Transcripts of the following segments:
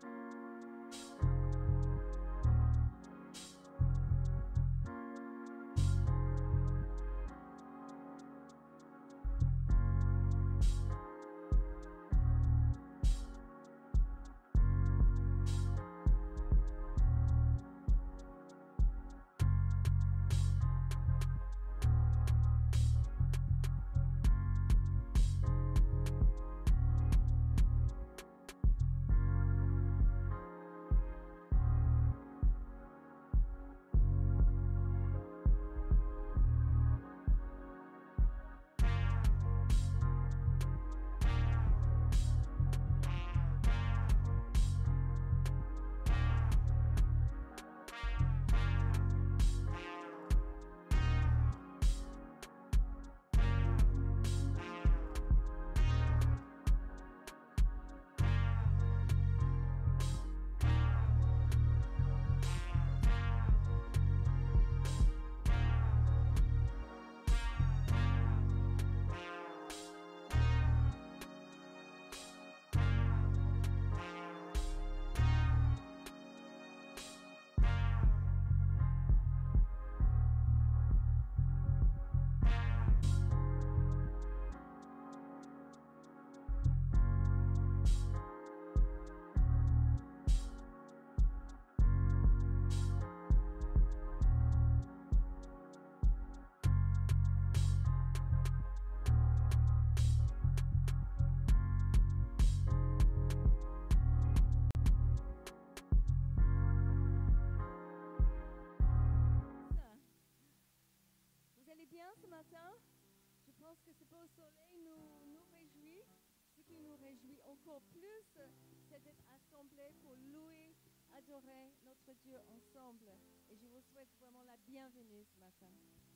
Ce matin, je pense que ce beau soleil nous réjouit. Ce qui nous réjouit encore plus, c'est d'être assemblés pour louer, adorer notre Dieu ensemble. Et je vous souhaite vraiment la bienvenue ce matin.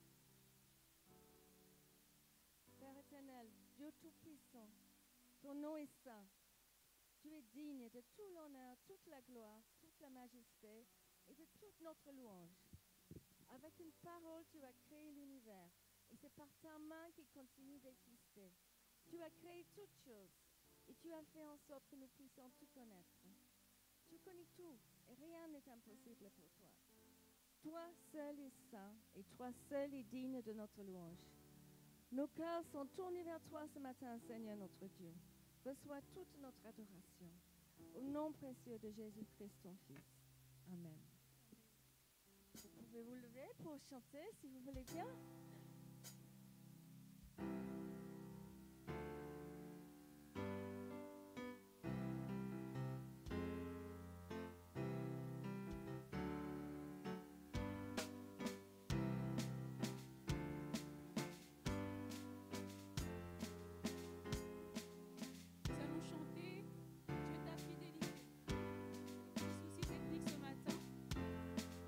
Père éternel, Dieu Tout-Puissant, ton nom est saint. Tu es digne de tout l'honneur, toute la gloire, toute la majesté et de toute notre louange. Avec une parole, tu as créé l'univers. Et c'est par ta main qu'il continue d'exister. Tu as créé toutes choses et tu as fait en sorte que nous puissions te connaître. Tu connais tout et rien n'est impossible pour toi. Toi seul es saint et toi seul es digne de notre louange. Nos cœurs sont tournés vers toi ce matin, Seigneur notre Dieu. Reçois toute notre adoration. Au nom précieux de Jésus-Christ, ton Fils. Amen. Vous pouvez vous lever pour chanter si vous voulez bien.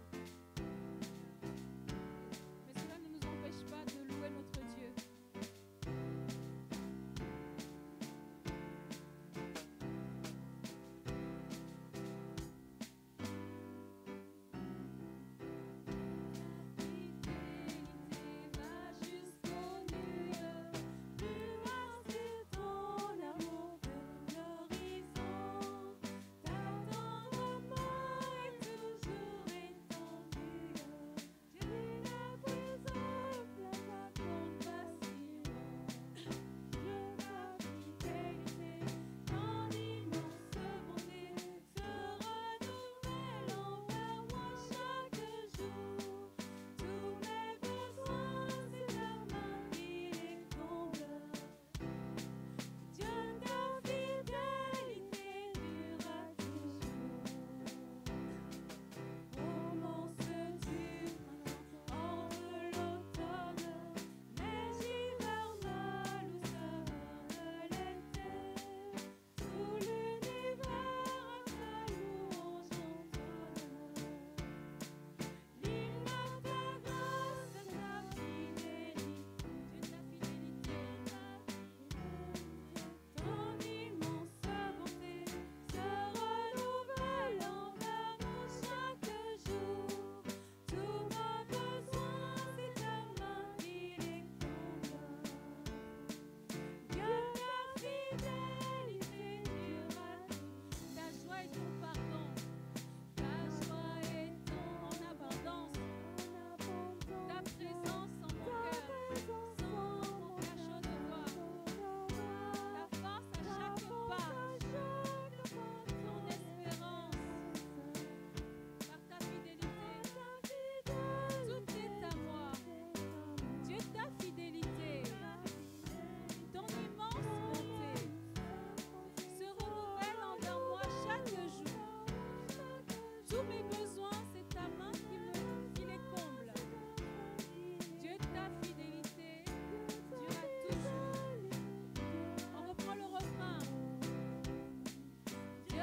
Pas de louer notre Dieu.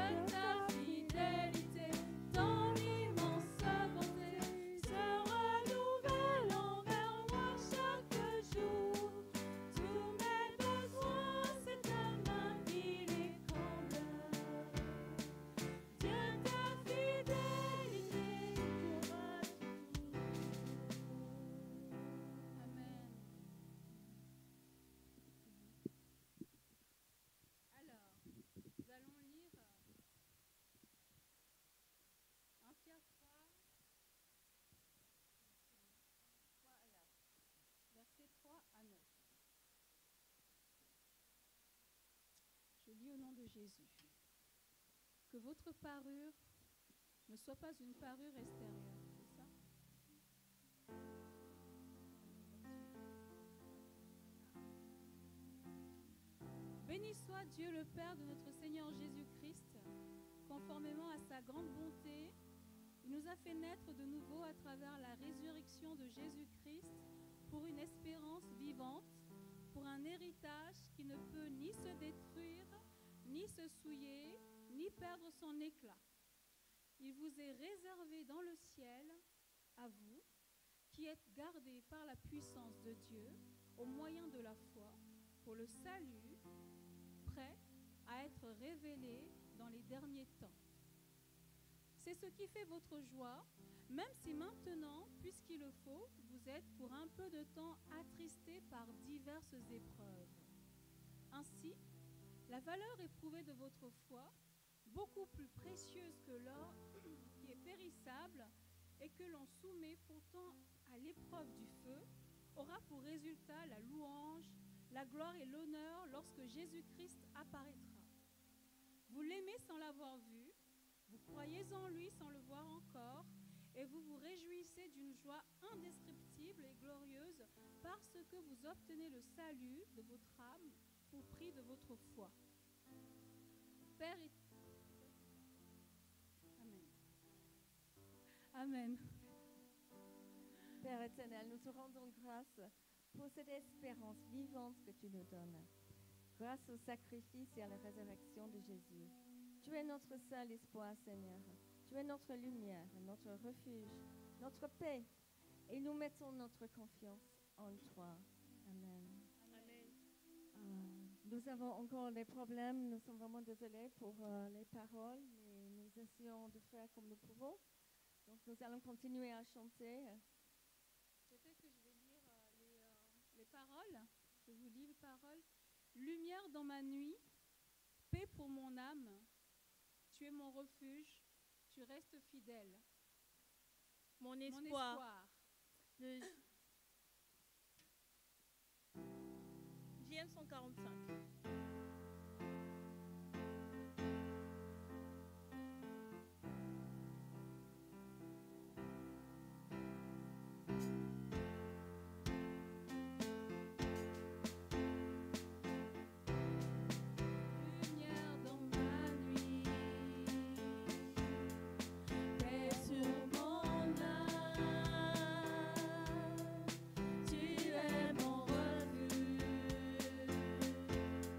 ta fidélité, ton immense bonté se renouvelle envers moi chaque jour. Tous mes besoins, c'est ta main qui les comble. Dieu, ta fidélité durera toujours. Amen. Alors, nous allons lire 1 Pierre 3, versets 3 à 9. Je lis au nom de Jésus. Que votre parure ne soit pas une parure extérieure, c'est ça? Béni soit Dieu le Père de notre Seigneur Jésus-Christ, conformément à sa grande bonté, il nous a fait naître de nouveau à travers la résurrection de Jésus-Christ pour une espérance vivante, pour un héritage qui ne peut ni se détruire, ni se souiller, ni perdre son éclat. Il vous est réservé dans le ciel, à vous, qui êtes gardés par la puissance de Dieu, au moyen de la foi, pour le salut, prêt à être révélé dans les derniers temps. C'est ce qui fait votre joie, même si maintenant, puisqu'il le faut, vous êtes pour un peu de temps attristés par diverses épreuves. Ainsi, la valeur éprouvée de votre foi, beaucoup plus précieuse que l'or qui est périssable et que l'on soumet pourtant à l'épreuve du feu, aura pour résultat la louange, la gloire et l'honneur lorsque Jésus-Christ apparaîtra. Vous l'aimez sans l'avoir vu, vous croyez en lui sans le voir encore, et vous vous réjouissez d'une joie indescriptible et glorieuse parce que vous obtenez le salut de votre âme pour prix de votre foi. Père et... Amen. Amen. Père éternel, nous te rendons grâce pour cette espérance vivante que tu nous donnes. Grâce au sacrifice et à la résurrection de Jésus. Tu es notre seul espoir, Seigneur. Tu es notre lumière, notre refuge, notre paix. Et nous mettons notre confiance en toi. Amen. Amen. Nous avons encore des problèmes. Nous sommes vraiment désolés pour les paroles, mais nous essayons de faire comme nous pouvons. Donc nous allons continuer à chanter. Peut-être que je vais lire les paroles. Je vous lis les paroles. Lumière dans ma nuit, paix pour mon âme. Tu es mon refuge, tu restes fidèle. Mon espoir. De JM 145. Lumière dans ma nuit, paix sur mon âme. Tu es mon refuge,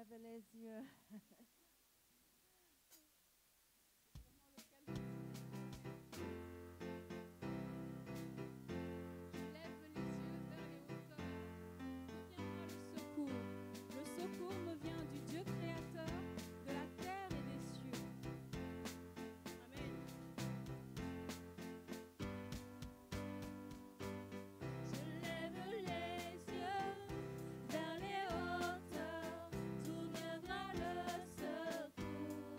lève les yeux. Le secours me vient du Dieu créateur de la terre et des cieux. Amen. Je lève les yeux vers les hauteurs, d'où viendra le secours.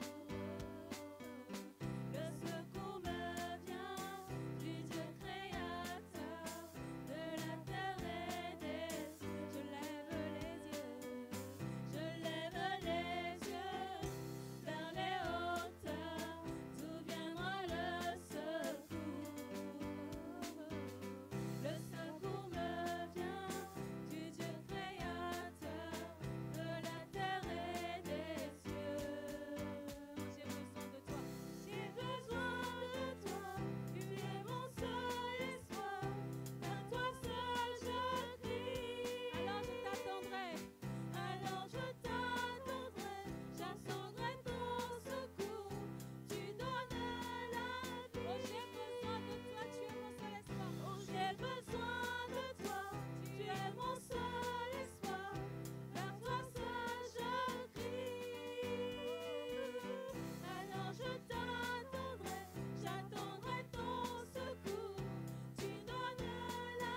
Le secours me vient du Dieu créateur de la terre et des cieux. Je lève les yeux vers les hauteurs, d'où viendra le secours. Le secours me vient du Dieu créateur de la terre et des cieux. J'ai besoin de toi, j'ai besoin de toi, tu es mon seul espoir, vers toi seul je crie. Alors je t'attendrai. J'attendrai ton secours, tu donnes la vie. Oh, j'ai besoin de toi, tu es mon seul espoir. Oh, j'ai besoin de toi, tu es mon seul espoir, vers toi seul je crie. Alors je t'attendrai, j'attendrai ton secours, tu donnes la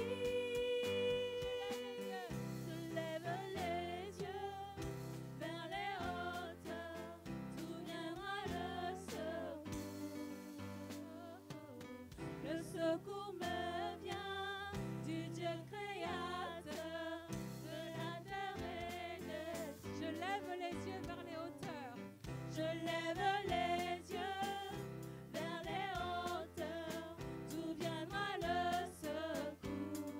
vie. Je lève les yeux vers les hauteurs, d'où viendra le secours. Le secours me vient du Dieu créateur de la terre et des cieux. Je lève les yeux vers les hauteurs. Je lève les yeux vers les hauteurs, d'où viendra le secours.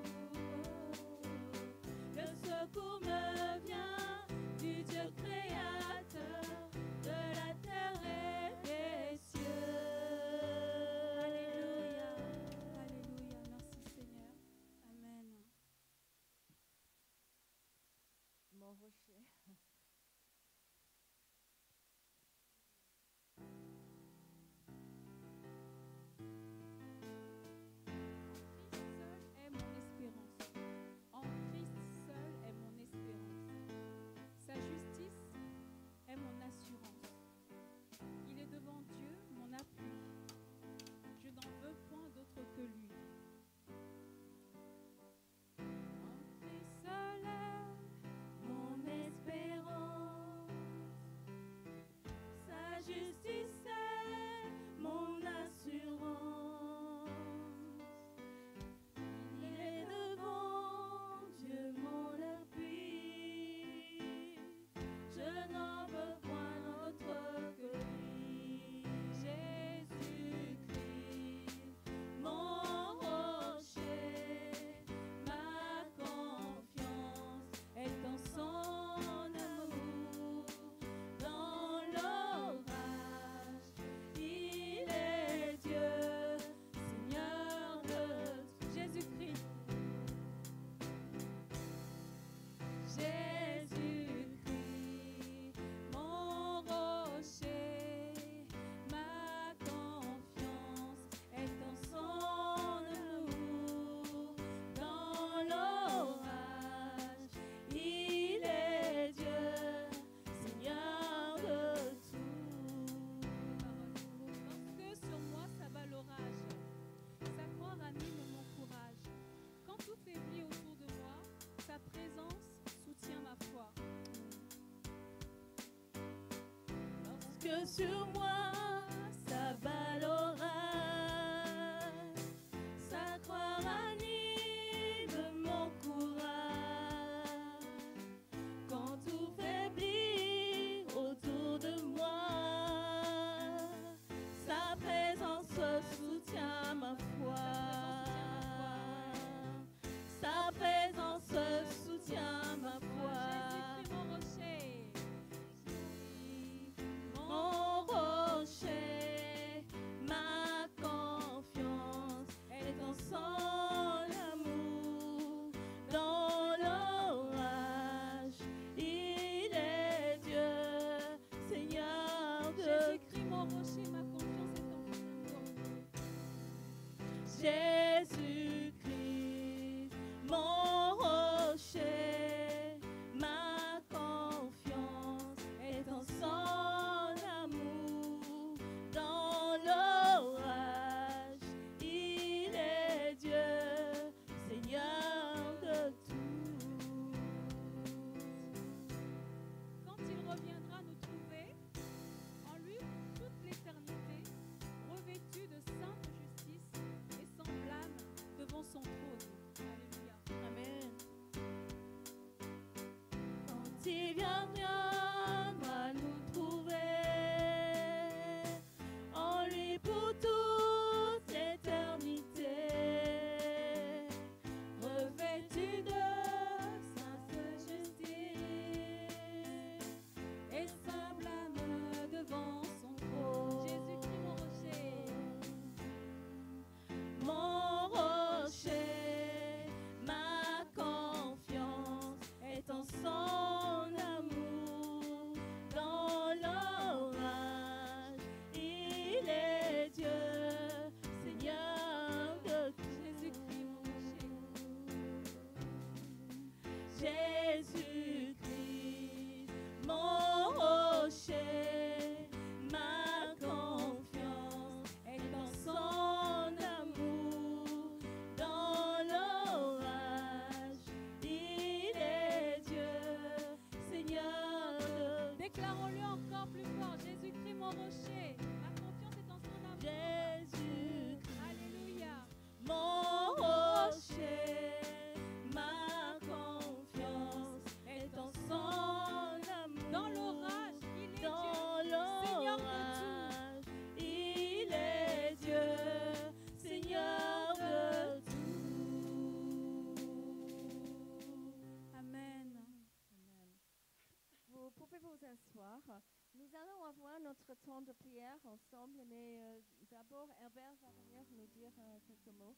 Le secours me vient du Dieu créateur de la terre et des cieux. Alléluia. Alléluia. Merci Seigneur. Amen. Mon rocher. En Christ seul est mon espérance. Sa justice est mon assurance. Il est devant Dieu mon appui. Je n'en veux point d'autre que lui. En Christ seul est mon espérance. Sa justice est mon assurance. Il est devant Dieu mon appui. Je n'en veux point d'autre que lui. Jésus-Christ, mon rocher, ma confiance est en son amour. Dans l'orage, il est Dieu, Seigneur de tout. Jésus-Christ, Jésus-Christ, mon rocher, ma confiance est en son amour. Dans l'orage, il est Dieu, Seigneur de tout. lorsque sur moi s'abat l'orage, sa croix ranime mon courage. Quand tout faiblit autour de moi, sa présence soutient ma foi. Lorsque sur moi s'abat l'orage, sa croix ranime mon courage. Quand tout faiblit autour de moi, sa présence soutient ma foi. Sa présence soutient ma foi. Jésus-Christ, mon rocher. Mon Jésus-Christ, mon rocher, ma confiance est en son amour. Dans l'orage, il est Dieu, Seigneur de tout. Quand il reviendra nous trouver, en lui toute l'éternité, revêtus de sainte justice et sans blâme devant son trône. Alléluia. Amen. Quand il viendra nous trouver, en lui pour toute l'éternité, revêtu de sainte justice et sans blâme devant son trône. Jésus-Christ, mon rocher. Mon rocher, ma confiance est en son amour. Dans l'orage, il est Dieu, Seigneur de tout. Jésus-Christ, mon rocher. Jésus-Christ, mon rocher, ma confiance est en son amour. Dans l'orage, il est Dieu, Seigneur de Déclarons-le encore plus fort. Jésus-Christ, mon rocher. Ma confiance est en son amour. Jésus. Alléluia. Mon rocher, ma confiance est en son amour. Dans l'orage, il est Dans Dieu, Seigneur de l'orage, il est Dieu, Seigneur de tout. Amen. Amen. Vous pouvez vous asseoir. Nous allons avoir notre temps de prière ensemble, mais d'abord Herbert va venir nous dire quelques mots.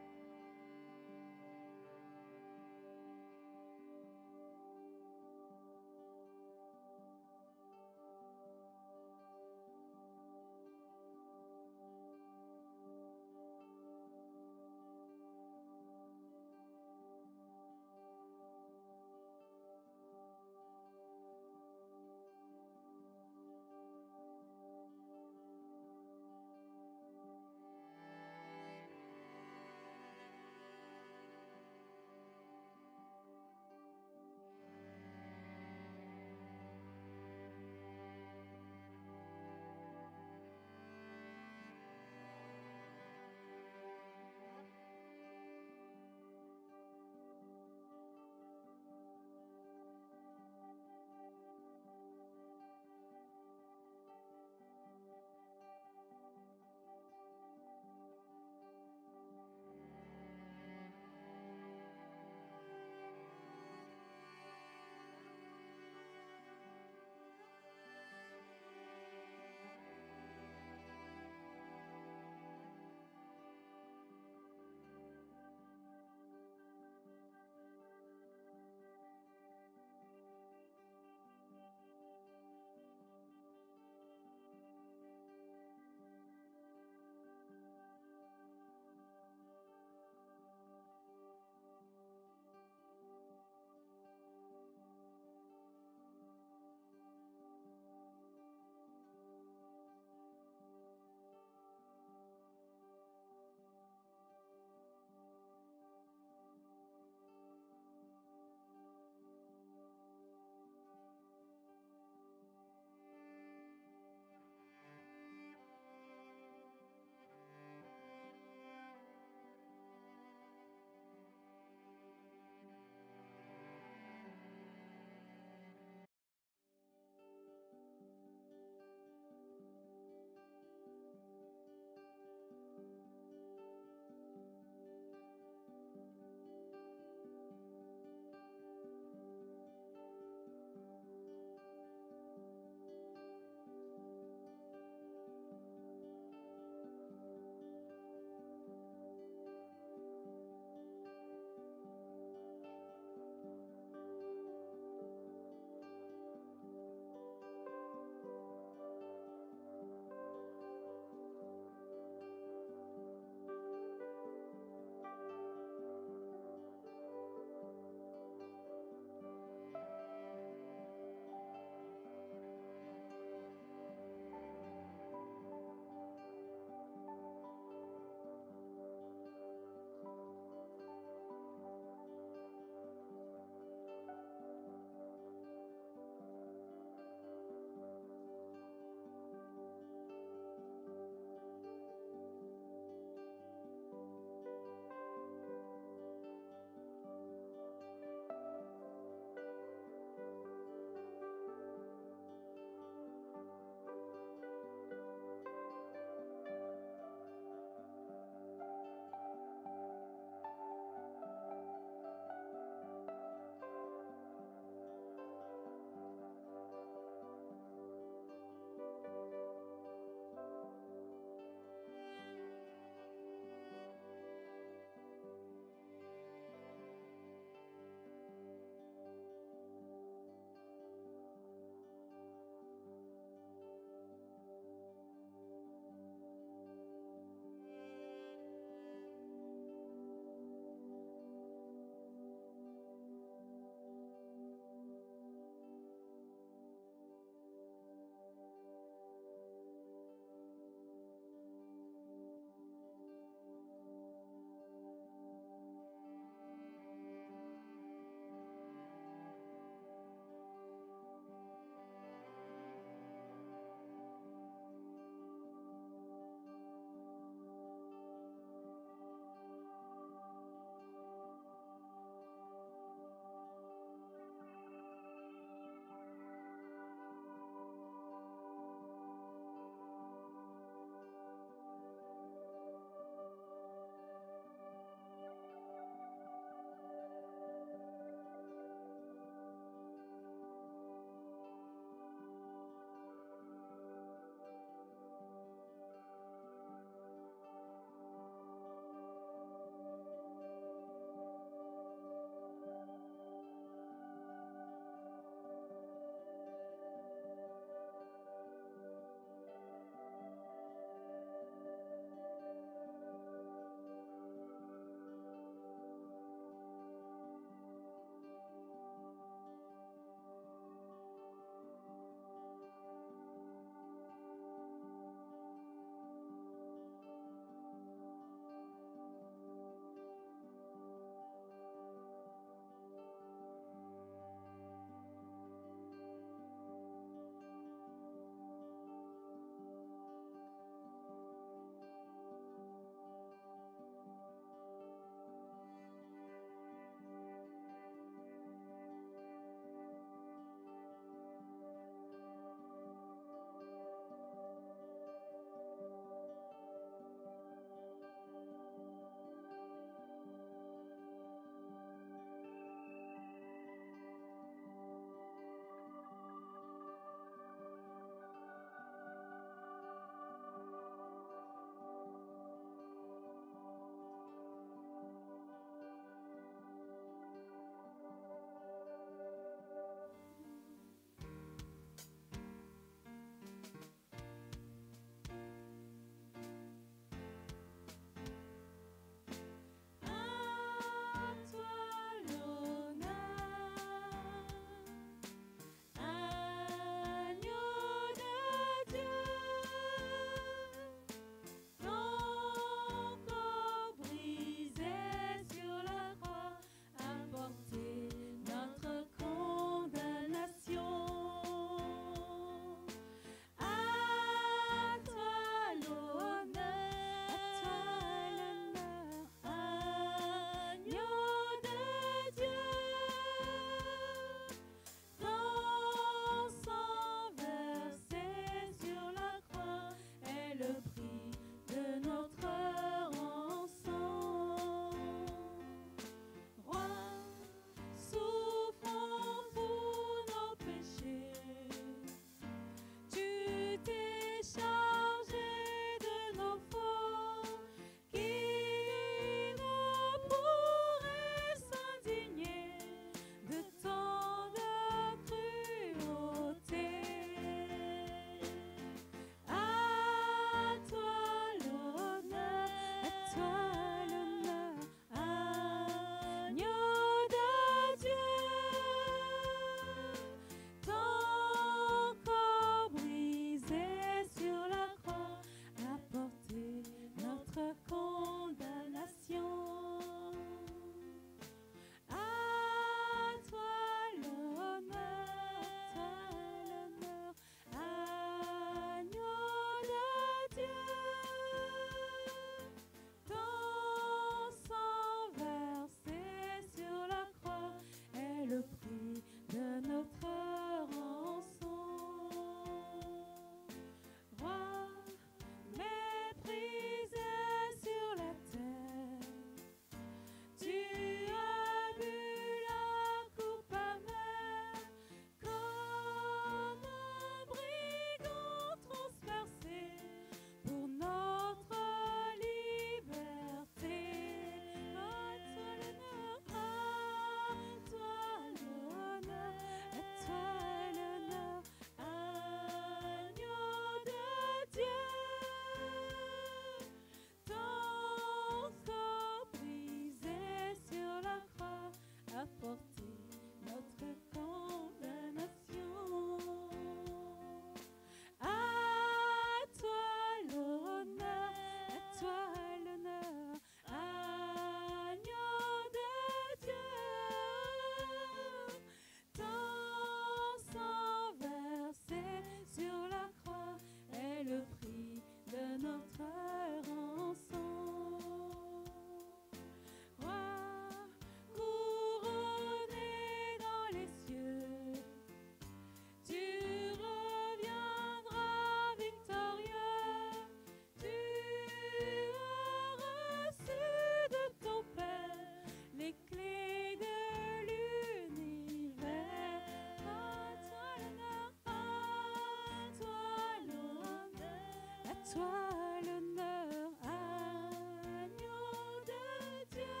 toi l'honneur, agneau de Dieu.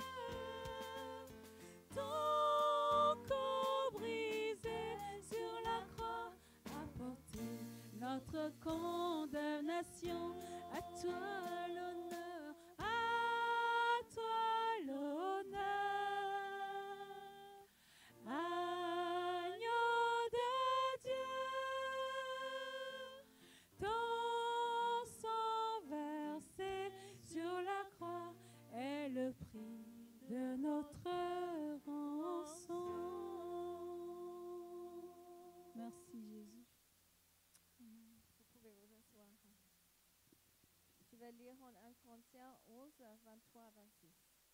Ton corps brisé sur la croix a porté notre condamnation. À toi l'honneur, à toi l'honneur. Agneau de Dieu, ton sang versé sur la croix est le prix de notre rançon. Merci Jésus. Vous pouvez vous asseoir. Je vais lire en 1 Corinthiens 11, 23 à 26.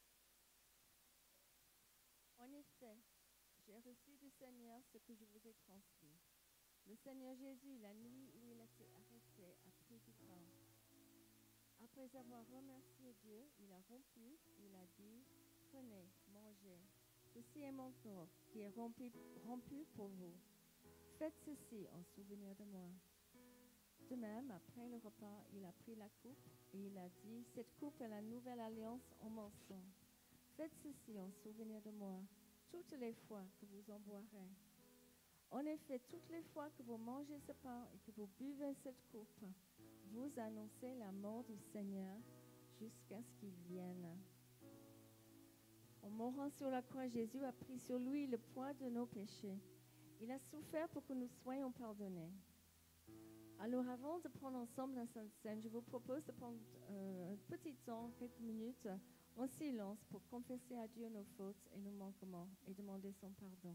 En effet, j'ai reçu du Seigneur ce que je vous ai transmis. Le Seigneur Jésus, la nuit où il a été arrêté, a pris du pain. Après avoir remercié Dieu, il a rompu, il a dit, prenez, mangez. Ceci est mon corps qui est rompu pour vous. Faites ceci en souvenir de moi. De même, après le repas, il a pris la coupe et il a dit, cette coupe est la nouvelle alliance en mon sang. Faites ceci en souvenir de moi, toutes les fois que vous en boirez. En effet, toutes les fois que vous mangez ce pain et que vous buvez cette coupe, vous annoncez la mort du Seigneur jusqu'à ce qu'il vienne. En mourant sur la croix, Jésus a pris sur lui le poids de nos péchés. Il a souffert pour que nous soyons pardonnés. Alors, avant de prendre ensemble la Sainte Seine, je vous propose de prendre un petit temps, quelques minutes, en silence pour confesser à Dieu nos fautes et nos manquements et demander son pardon.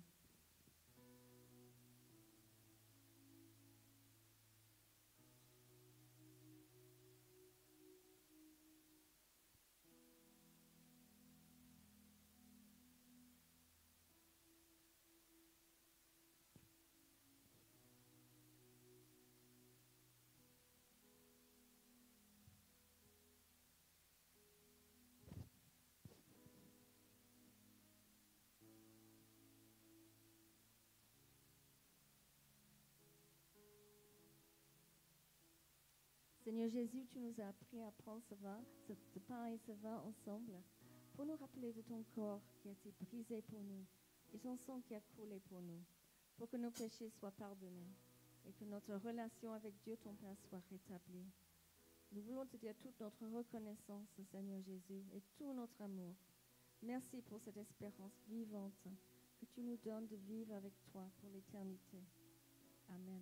Seigneur Jésus, tu nous as appris à prendre ce pain et ce vin ensemble pour nous rappeler de ton corps qui a été brisé pour nous et ton sang qui a coulé pour nous, pour que nos péchés soient pardonnés et que notre relation avec Dieu, ton Père, soit rétablie. Nous voulons te dire toute notre reconnaissance, Seigneur Jésus, et tout notre amour. Merci pour cette espérance vivante que tu nous donnes de vivre avec toi pour l'éternité. Amen.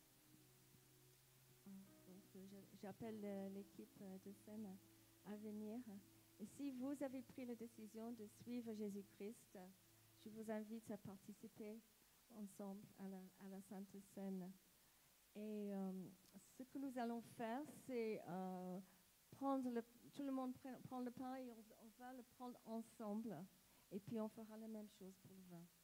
J'appelle l'équipe de scène à venir. Et si vous avez pris la décision de suivre Jésus-Christ, je vous invite à participer ensemble à la Sainte Seine. Et ce que nous allons faire, c'est tout le monde prend le pain et on va le prendre ensemble. Et puis on fera la même chose pour le vin.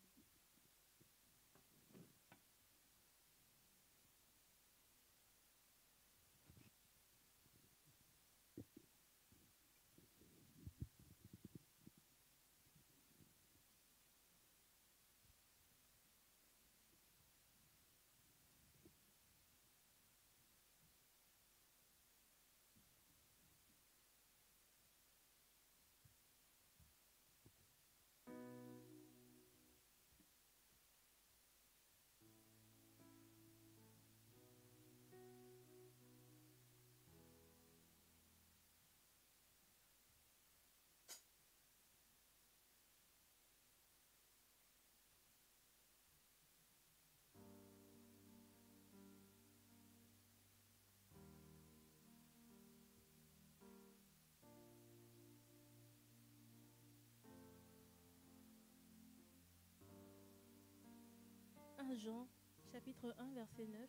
Jean, chapitre 1, verset 9.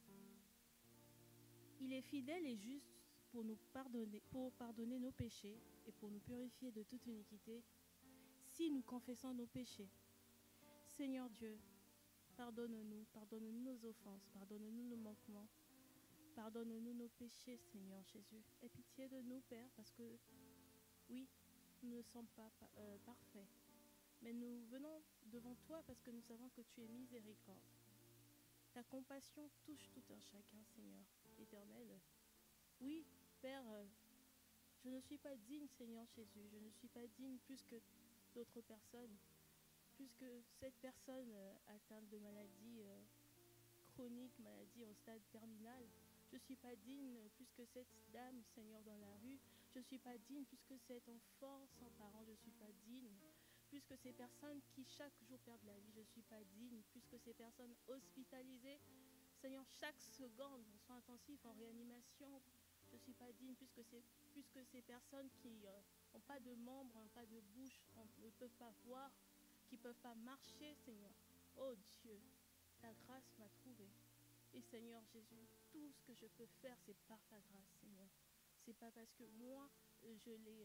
Il est fidèle et juste pour pardonner nos péchés et pour nous purifier de toute iniquité, si nous confessons nos péchés. Seigneur Dieu, pardonne-nous nos offenses, pardonne-nous nos manquements, pardonne-nous nos péchés, Seigneur Jésus. Aie pitié de nous, Père, parce que, oui, nous ne sommes pas parfaits. Mais nous venons devant toi parce que nous savons que tu es miséricorde. Ta compassion touche tout un chacun, Seigneur éternel. Oui, Père, je ne suis pas digne, Seigneur Jésus. Je ne suis pas digne plus que d'autres personnes, plus que cette personne atteinte de maladie chronique, maladie au stade terminal. Je ne suis pas digne plus que cette dame, Seigneur, dans la rue. Je ne suis pas digne plus que cet enfant sans parents. Je ne suis pas digne plus que ces personnes qui chaque jour perdent la vie. Je ne suis pas digne plus que ces personnes hospitalisées. Seigneur, chaque seconde, en soins intensifs, en réanimation, je ne suis pas digne plus que ces personnes qui n'ont pas de membres, n'ont pas de bouche, ne peuvent pas voir, qui ne peuvent pas marcher, Seigneur. Oh Dieu, ta grâce m'a trouvé. Et Seigneur Jésus, tout ce que je peux faire, c'est par ta grâce, Seigneur. C'est pas parce que moi, je l'ai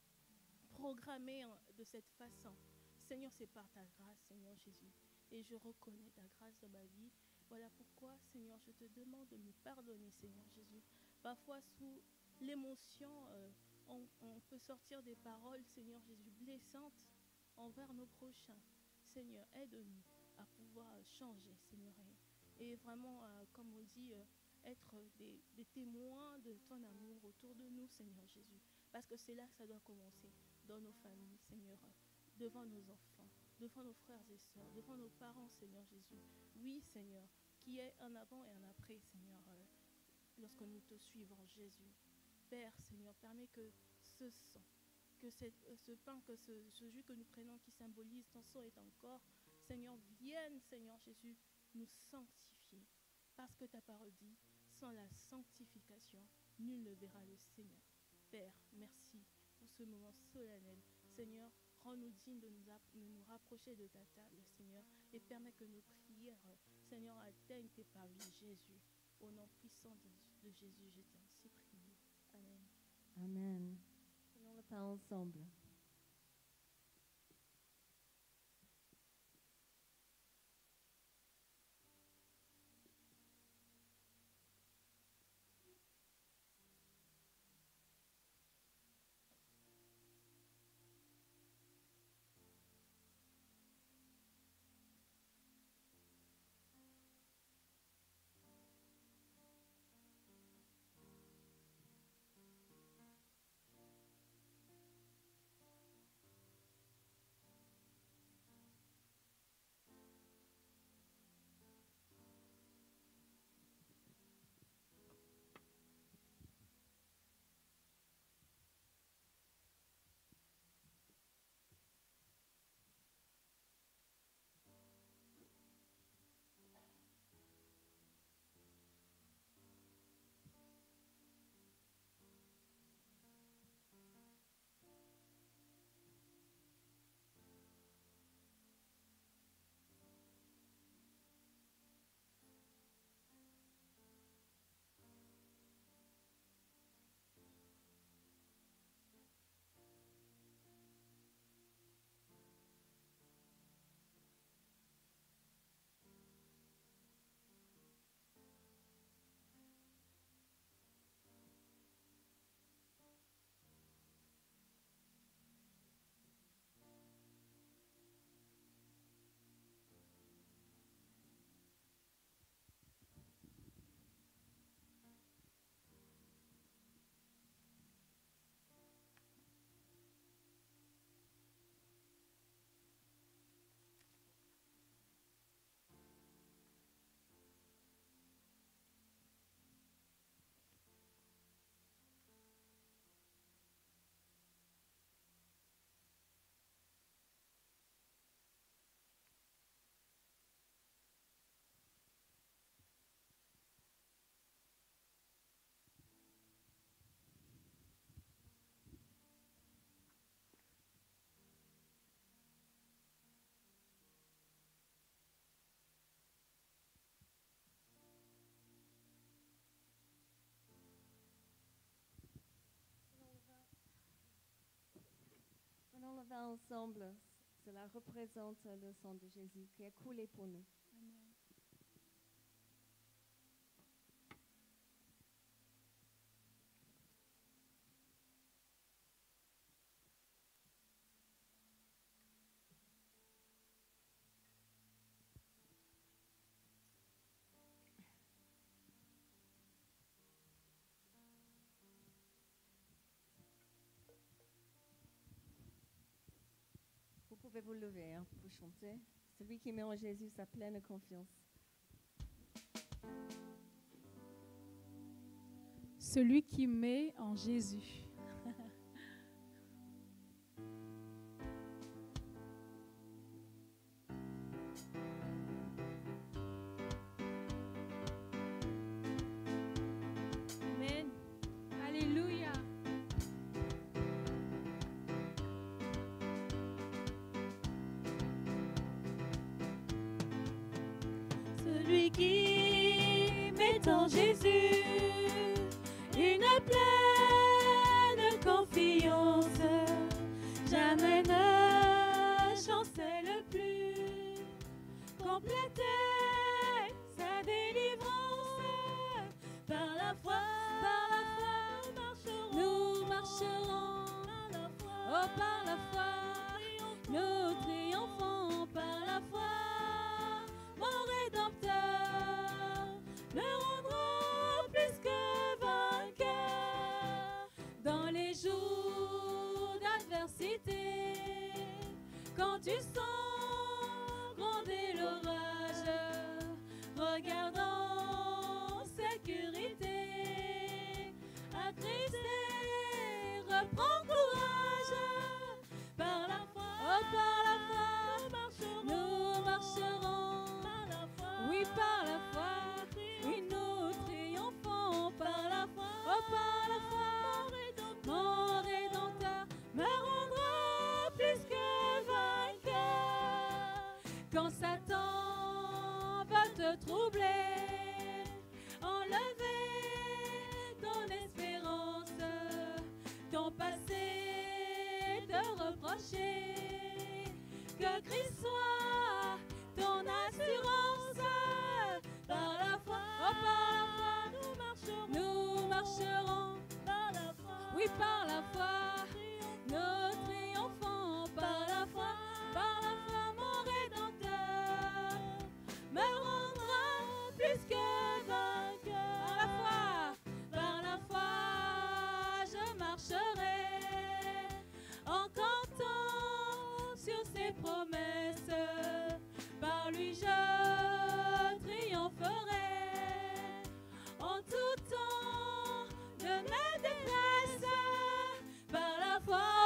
programmé de cette façon. Seigneur, c'est par ta grâce, Seigneur Jésus. Et je reconnais ta grâce dans ma vie. Voilà pourquoi, Seigneur, je te demande de me pardonner, Seigneur Jésus. Parfois, sous l'émotion, on peut sortir des paroles, Seigneur Jésus, blessantes envers nos prochains. Seigneur, aide-nous à pouvoir changer, Seigneur. Et vraiment, comme on dit, être des témoins de ton amour autour de nous, Seigneur Jésus. Parce que c'est là que ça doit commencer, dans nos familles, Seigneur, devant nos enfants, devant nos frères et sœurs, devant nos parents, Seigneur Jésus. Oui, Seigneur, qui est un avant et un après, Seigneur, lorsque nous te suivons, Jésus. Père, Seigneur, permets que ce sang, que ce pain, que ce jus que nous prenons qui symbolise ton sang et ton corps, Seigneur, vienne, Seigneur Jésus, nous sanctifier. Parce que ta parole dit, sans la sanctification, nul ne verra le Seigneur. Père, merci pour ce moment solennel. Seigneur, rends-nous dignes de nous rapprocher de ta table, Seigneur, et permets que nos prières, Seigneur, atteignent tes parvis, Jésus. Au nom puissant de Jésus, je t'ai ainsi prié. Amen. Amen. Prenons le pain ensemble. Prenons le vin ensemble. Cela représente le sang de Jésus qui a coulé pour nous. Amen. pouvez vous lever pour chanter. Celui qui met en Jésus sa pleine confiance. Celui qui met en Jésus. Amen. Alléluia. Celui qui met en Jésus une pleine confiance, jamais ne chancelle plus, compléter sa délivrance. Par la foi, nous marcherons, oh par la foi, nous triomphons par la foi. Mon Rédempteur me rendra plus que vainqueur dans les jours d'adversité. Quand tu sens gronder l'orage, regarde en sécurité. Attristé, reprends courage. Par la foi, oh par la foi, nous marcherons. Oui, par la foi, oui, nous triomphons par la foi. Oh, par la foi, mon Rédempteur me rendra plus que vainqueur. Quand Satan va te troubler, enlever ton espérance, ton passé te reprocher, que Christ soit ton assurance. Par la foi, oh par la foi, nous marcherons. Par la foi, oui par la foi, nous triomphons. Par la foi, mon Rédempteur me rendra plus que vainqueur. Par la foi, je marcherai en comptant sur ses promesses. Par lui je triompherai en tout temps de mes détresses. Par la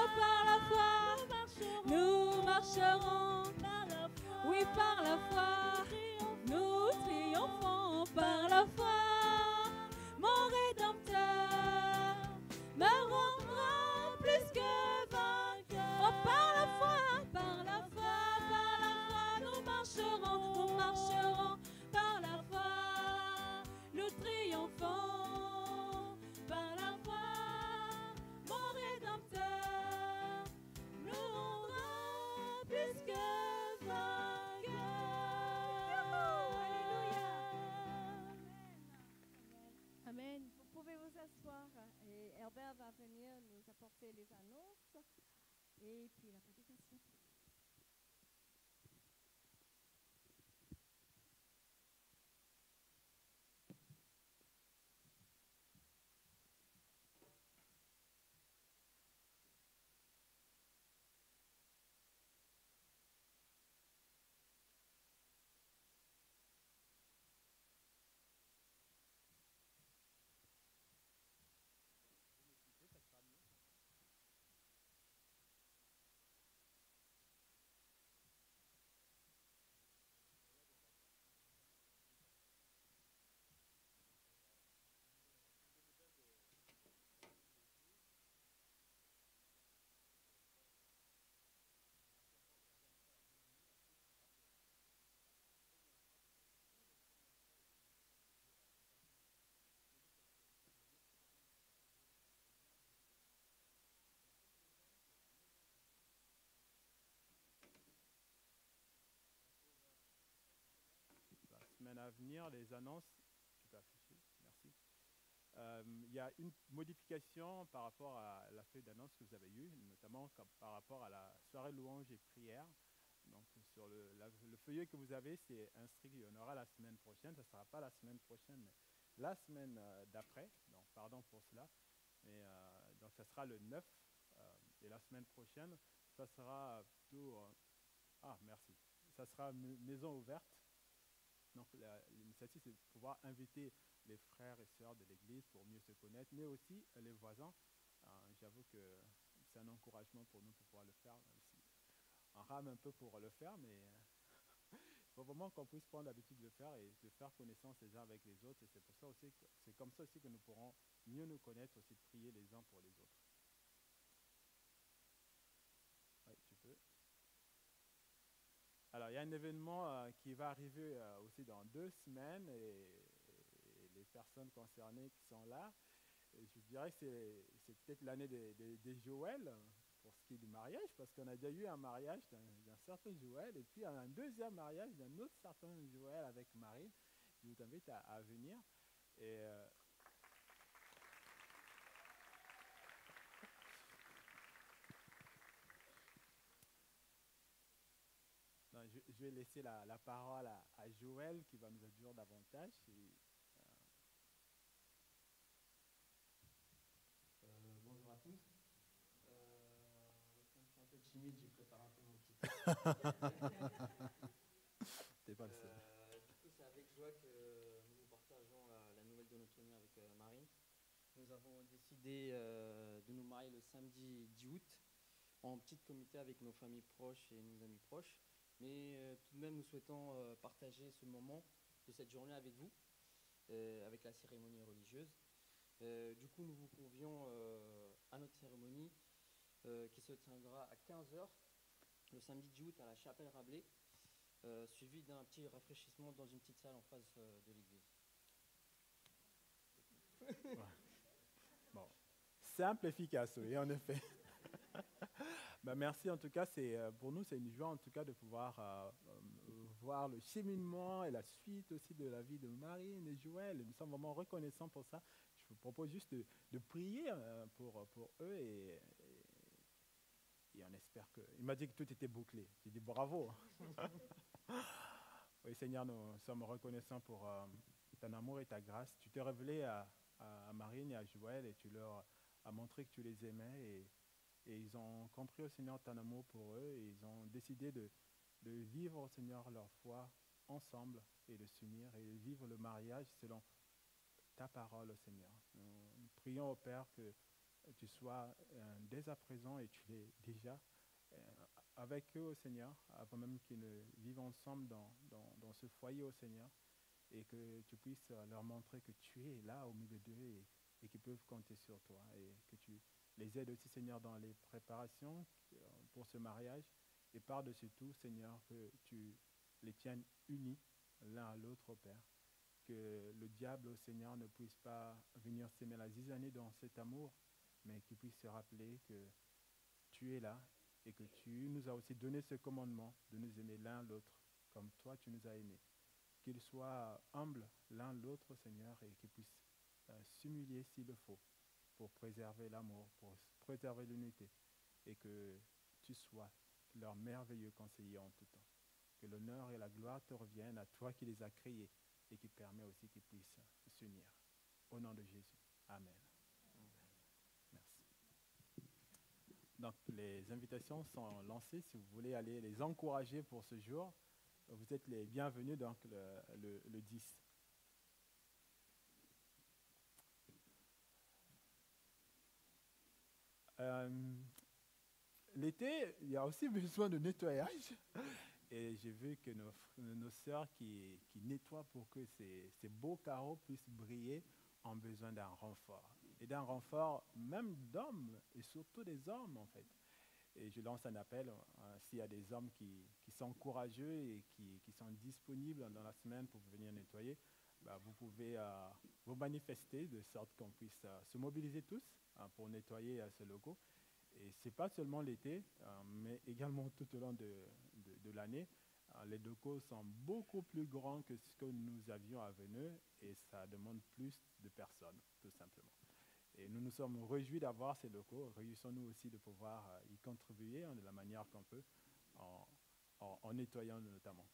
foi, nous marcherons. Oui, par la foi, nous triomphons. Par la foi, mon Rédempteur me rendra plus que vainqueur. Oh, par la foi, nous marcherons. Par la foi, nous triomphons. Par la foi, mon Rédempteur nous rendra plus que vainqueur. Alléluia. Amen. Vous pouvez vous asseoir et Herbert va venir nous apporter les annonces et puis la prédication. La semaine à venir, les annonces, tu peux afficher, merci. Il y a une modification par rapport à la feuille d'annonce que vous avez eue, notamment par rapport à la soirée louange et prière. Donc sur le feuillet que vous avez, c'est inscrit, il y en aura la semaine prochaine, ça ne sera pas la semaine prochaine, mais la semaine d'après, donc pardon pour cela. Mais, donc ça sera le 9 et la semaine prochaine, ça sera plutôt Ah, merci. Ça sera maison ouverte. Donc, l'initiative, c'est de pouvoir inviter les frères et sœurs de l'Église pour mieux se connaître, mais aussi les voisins. J'avoue que c'est un encouragement pour nous pour pouvoir le faire, même si on rame un peu pour le faire, mais il faut vraiment qu'on puisse prendre l'habitude de le faire et de faire connaissance les uns avec les autres. Et c'est pour ça aussi que c'est comme ça aussi que nous pourrons mieux nous connaître, aussi de prier les uns pour les autres. Oui, tu peux. Alors, il y a un événement qui va arriver aussi dans 2 semaines et les personnes concernées qui sont là, je dirais que c'est peut-être l'année des Joël pour ce qui est du mariage, parce qu'on a déjà eu un mariage d'un certain Joël et puis un deuxième mariage d'un autre certain Joël avec Marine. Je vous invite à venir. Et non, je vais laisser la parole à Joël qui va nous introduire davantage. Bonjour à tous. Comme je suis un peu timide, j'ai préparé un peu mon petit texte. T'es pas le seul. Du coup, c'est avec joie que nous partageons la nouvelle de notre union avec Marine. Nous avons décidé de nous marier le samedi 10 août en petit comité avec nos familles proches et nos amis proches. Mais tout de même, nous souhaitons partager ce moment de cette journée avec vous, avec la cérémonie religieuse. Du coup, nous vous convions à notre cérémonie qui se tiendra à 15h le samedi 10 août à la chapelle Rabelais, suivi d'un petit rafraîchissement dans une petite salle en face de l'église. Ouais. Bon. Simple, efficace, oui, en effet. Ben, merci en tout cas, pour nous c'est une joie en tout cas de pouvoir voir le cheminement et la suite aussi de la vie de Marine et Joël. Nous sommes vraiment reconnaissants pour ça. Je vous propose juste de prier pour eux et on espère que... Il m'a dit que tout était bouclé. J'ai dit bravo. Oui Seigneur, nous sommes reconnaissants pour ton amour et ta grâce. Tu t'es révélé à Marine et à Joël et tu leur as montré que tu les aimais et ils ont compris au Seigneur ton amour pour eux et ils ont décidé de vivre au Seigneur leur foi ensemble et de s'unir et de vivre le mariage selon ta parole au Seigneur. Nous prions au Père que tu sois dès à présent et tu l'es déjà avec eux au Seigneur avant même qu'ils ne vivent ensemble dans ce foyer au Seigneur et que tu puisses leur montrer que tu es là au milieu d'eux et qu'ils peuvent compter sur toi et que tu les aides aussi, Seigneur, dans les préparations pour ce mariage. Et par-dessus tout, Seigneur, que tu les tiennes unis l'un à l'autre, Père. Que le diable, Seigneur, ne puisse pas venir s'aimer la zizanie dans cet amour, mais qu'il puisse se rappeler que tu es là et que tu nous as aussi donné ce commandement de nous aimer l'un l'autre, comme toi tu nous as aimés. Qu'ils soient humbles l'un l'autre, Seigneur, et qu'ils puissent s'humilier s'il le faut, pour préserver l'amour, pour préserver l'unité, et que tu sois leur merveilleux conseiller en tout temps. Que l'honneur et la gloire te reviennent à toi qui les as créés et qui permet aussi qu'ils puissent s'unir. Au nom de Jésus. Amen. Merci. Donc, les invitations sont lancées. Si vous voulez aller les encourager pour ce jour, vous êtes les bienvenus donc le 10. L'été, il y a aussi besoin de nettoyage. Et j'ai vu que nos sœurs qui nettoient pour que ces beaux carreaux puissent briller ont besoin d'un renfort. Et d'un renfort même d'hommes, et surtout des hommes en fait. Et je lance un appel, s'il y a des hommes qui sont courageux et qui sont disponibles dans la semaine pour venir nettoyer, vous pouvez vous manifester de sorte qu'on puisse se mobiliser tous pour nettoyer ce logo. Et ce n'est pas seulement l'été, mais également tout au long de l'année. Les locaux sont beaucoup plus grands que ce que nous avions à Veneux et ça demande plus de personnes, tout simplement. Et nous nous sommes réjouis d'avoir ces locaux. Réjouissons-nous aussi de pouvoir y contribuer de la manière qu'on peut, en nettoyant notamment.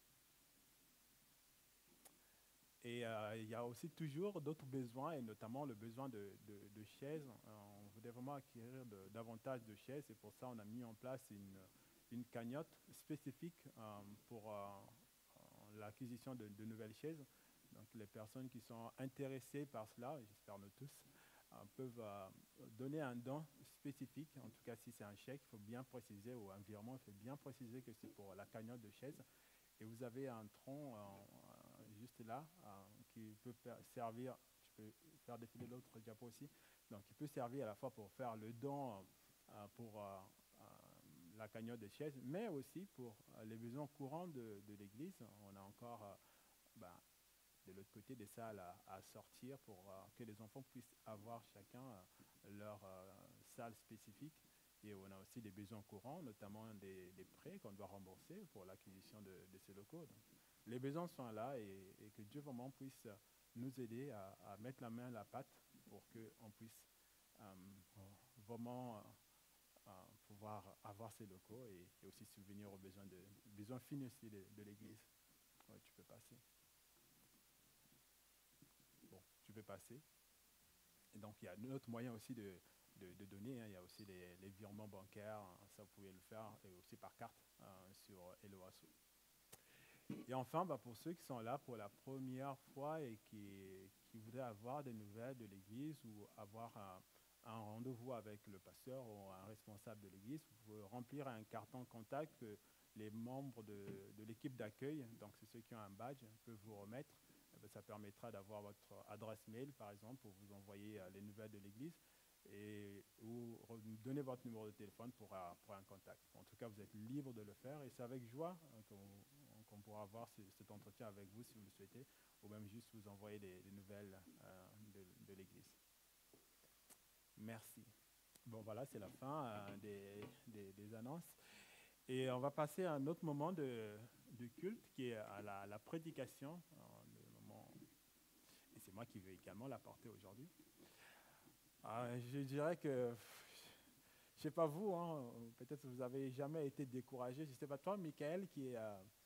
Et il y a aussi toujours d'autres besoins, et notamment le besoin de chaises. On voudrait vraiment acquérir davantage de chaises, et pour ça, on a mis en place une cagnotte spécifique pour l'acquisition de nouvelles chaises. Donc les personnes qui sont intéressées par cela, et j'espère nous tous, peuvent donner un don spécifique. En tout cas, si c'est un chèque, il faut bien préciser, ou un virement, il faut bien préciser que c'est pour la cagnotte de chaises. Et vous avez un tronc juste là qui peut servir, je peux faire défiler l'autre diapo aussi, donc il peut servir à la fois pour faire le don pour la cagnotte de chaises, mais aussi pour les besoins courants de l'Église. On a encore de l'autre côté des salles à sortir pour que les enfants puissent avoir chacun leur salle spécifique. Et on a aussi des besoins courants, notamment des prêts qu'on doit rembourser pour l'acquisition de ces locaux. Donc, les besoins sont là et que Dieu vraiment puisse nous aider à mettre la main à la pâte pour qu'on puisse vraiment pouvoir avoir ces locaux et aussi subvenir aux besoins financiers de l'Église. Ouais, tu peux passer. Bon, tu peux passer. Et donc, il y a un autre moyen aussi de donner. Il y a aussi les virements bancaires. Ça, vous pouvez le faire, et aussi par carte sur Eloasso. Et enfin, pour ceux qui sont là pour la première fois et qui voudraient avoir des nouvelles de l'Église ou avoir un rendez-vous avec le pasteur ou un responsable de l'Église, vous pouvez remplir un carton contact que les membres de l'équipe d'accueil, donc c'est ceux qui ont un badge, peuvent vous remettre. Ça permettra d'avoir votre adresse mail, par exemple, pour vous envoyer les nouvelles de l'Église ou donner votre numéro de téléphone pour un contact. En tout cas, vous êtes libre de le faire et c'est avec joie qu'on pourra avoir cet entretien avec vous si vous le souhaitez, ou même juste vous envoyer des nouvelles de l'Église. Merci. Bon, voilà, c'est la fin des annonces. Et on va passer à un autre moment de culte qui est à la prédication. Et c'est moi qui vais également l'apporter aujourd'hui. Je dirais que, je ne sais pas vous, peut-être que vous n'avez jamais été découragé. Je ne sais pas toi, Michael, qui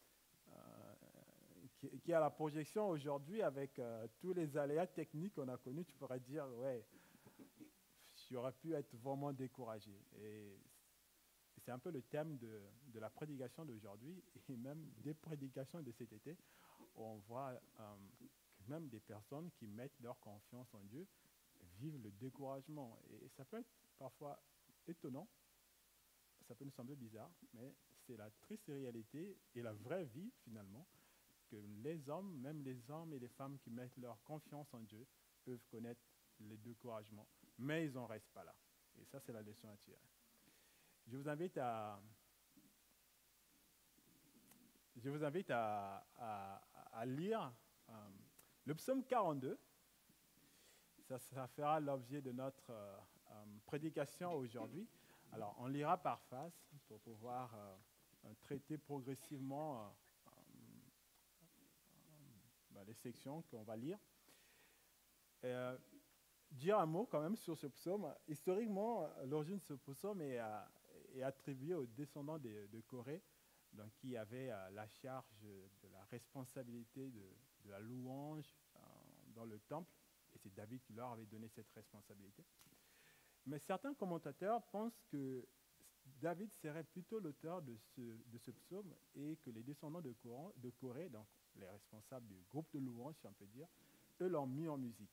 a la projection aujourd'hui avec tous les aléas techniques qu'on a connus, tu pourrais dire, ouais, j'aurais pu être vraiment découragé. Et c'est un peu le thème de la prédication d'aujourd'hui et même des prédications de cet été. On voit que même des personnes qui mettent leur confiance en Dieu vivent le découragement. Et ça peut être parfois étonnant, ça peut nous sembler bizarre, mais c'est la triste réalité et la vraie vie finalement, que les hommes, même les hommes et les femmes qui mettent leur confiance en Dieu, peuvent connaître le découragement, mais ils n'en restent pas là. Et ça, c'est la leçon à tirer. Je vous invite à lire le psaume 42. Ça fera l'objet de notre prédication aujourd'hui. Alors, on lira par phase pour pouvoir traiter progressivement les sections qu'on va lire. Dire un mot quand même sur ce psaume. Historiquement, l'origine de ce psaume est attribuée aux descendants de Corée, donc qui avaient la charge de la responsabilité de la louange dans le temple. Et c'est David qui leur avait donné cette responsabilité. Mais certains commentateurs pensent que David serait plutôt l'auteur de ce psaume et que les descendants de Corée, donc les responsables du groupe de louange, si on peut dire, eux l'ont mis en musique.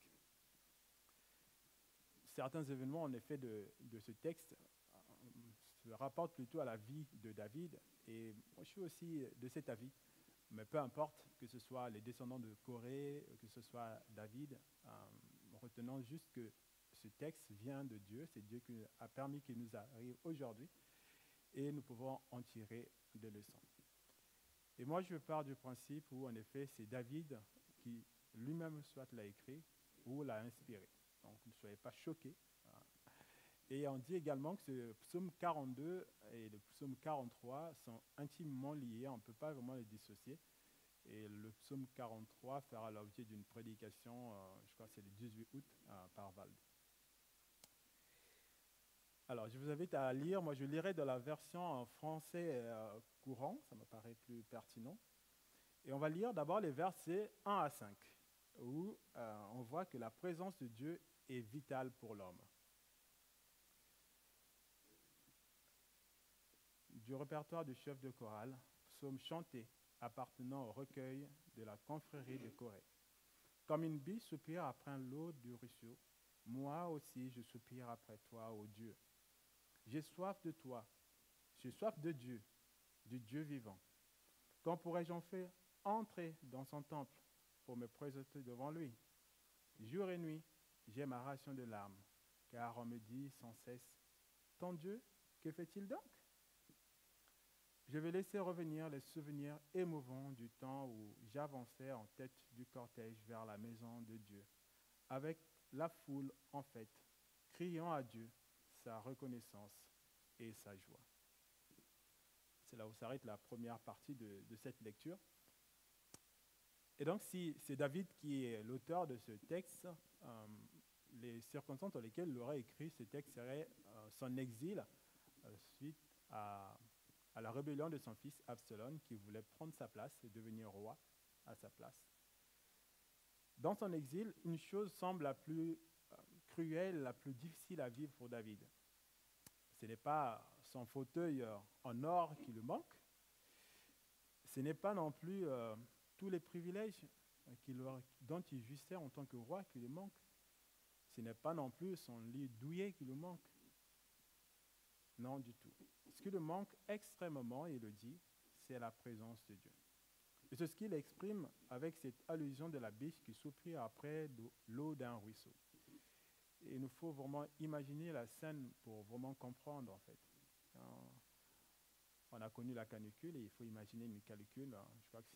Certains événements, en effet, de ce texte se rapportent plutôt à la vie de David. Et moi, je suis aussi de cet avis. Mais peu importe que ce soit les descendants de Corée, que ce soit David, retenons juste que ce texte vient de Dieu. C'est Dieu qui a permis qu'il nous arrive aujourd'hui. Et nous pouvons en tirer des leçons. Et moi, je pars du principe où, en effet, c'est David qui lui-même soit l'a écrit ou l'a inspiré. Donc, ne soyez pas choqués. Et on dit également que ce psaume 42 et le psaume 43 sont intimement liés. On ne peut pas vraiment les dissocier. Et le psaume 43 fera l'objet d'une prédication, je crois que c'est le 18 août, par Valde. Alors, je vous invite à lire. Moi, je lirai de la version en français courant. Ça me paraît plus pertinent. Et on va lire d'abord les versets 1 à 5, où on voit que la présence de Dieu est vitale pour l'homme. du répertoire du chef de chorale, psaume chanté appartenant au recueil de la confrérie de Corée. Comme une biche soupire après l'eau du ruisseau, moi aussi je soupire après toi, ô Dieu. J'ai soif de toi, j'ai soif de Dieu, du Dieu vivant. Quand pourrais-je enfin entrer dans son temple pour me présenter devant lui? Jour et nuit, j'ai ma ration de larmes, car on me dit sans cesse, ton Dieu, que fait-il donc? Je vais laisser revenir les souvenirs émouvants du temps où j'avançais en tête du cortège vers la maison de Dieu, avec la foule en fête, criant à Dieu sa reconnaissance et sa joie. C'est là où s'arrête la première partie de cette lecture. Et donc, si c'est David qui est l'auteur de ce texte, les circonstances dans lesquelles il aurait écrit ce texte seraient son exil suite à la rébellion de son fils Absalom qui voulait prendre sa place et devenir roi à sa place. Dans son exil, une chose semble la plus cruelle, la plus difficile à vivre pour David. Ce n'est pas son fauteuil en or qui lui manque, ce n'est pas non plus tous les privilèges dont il jouissait en tant que roi qui lui manquent, ce n'est pas non plus son lit douillet qui lui manque. Non du tout. Ce qui lui manque extrêmement, il le dit, c'est la présence de Dieu. Et c'est ce qu'il exprime avec cette allusion de la biche qui soupire après l'eau d'un ruisseau. Et il nous faut vraiment imaginer la scène pour vraiment comprendre en fait. On a connu la canicule et il faut imaginer une canicule, je crois que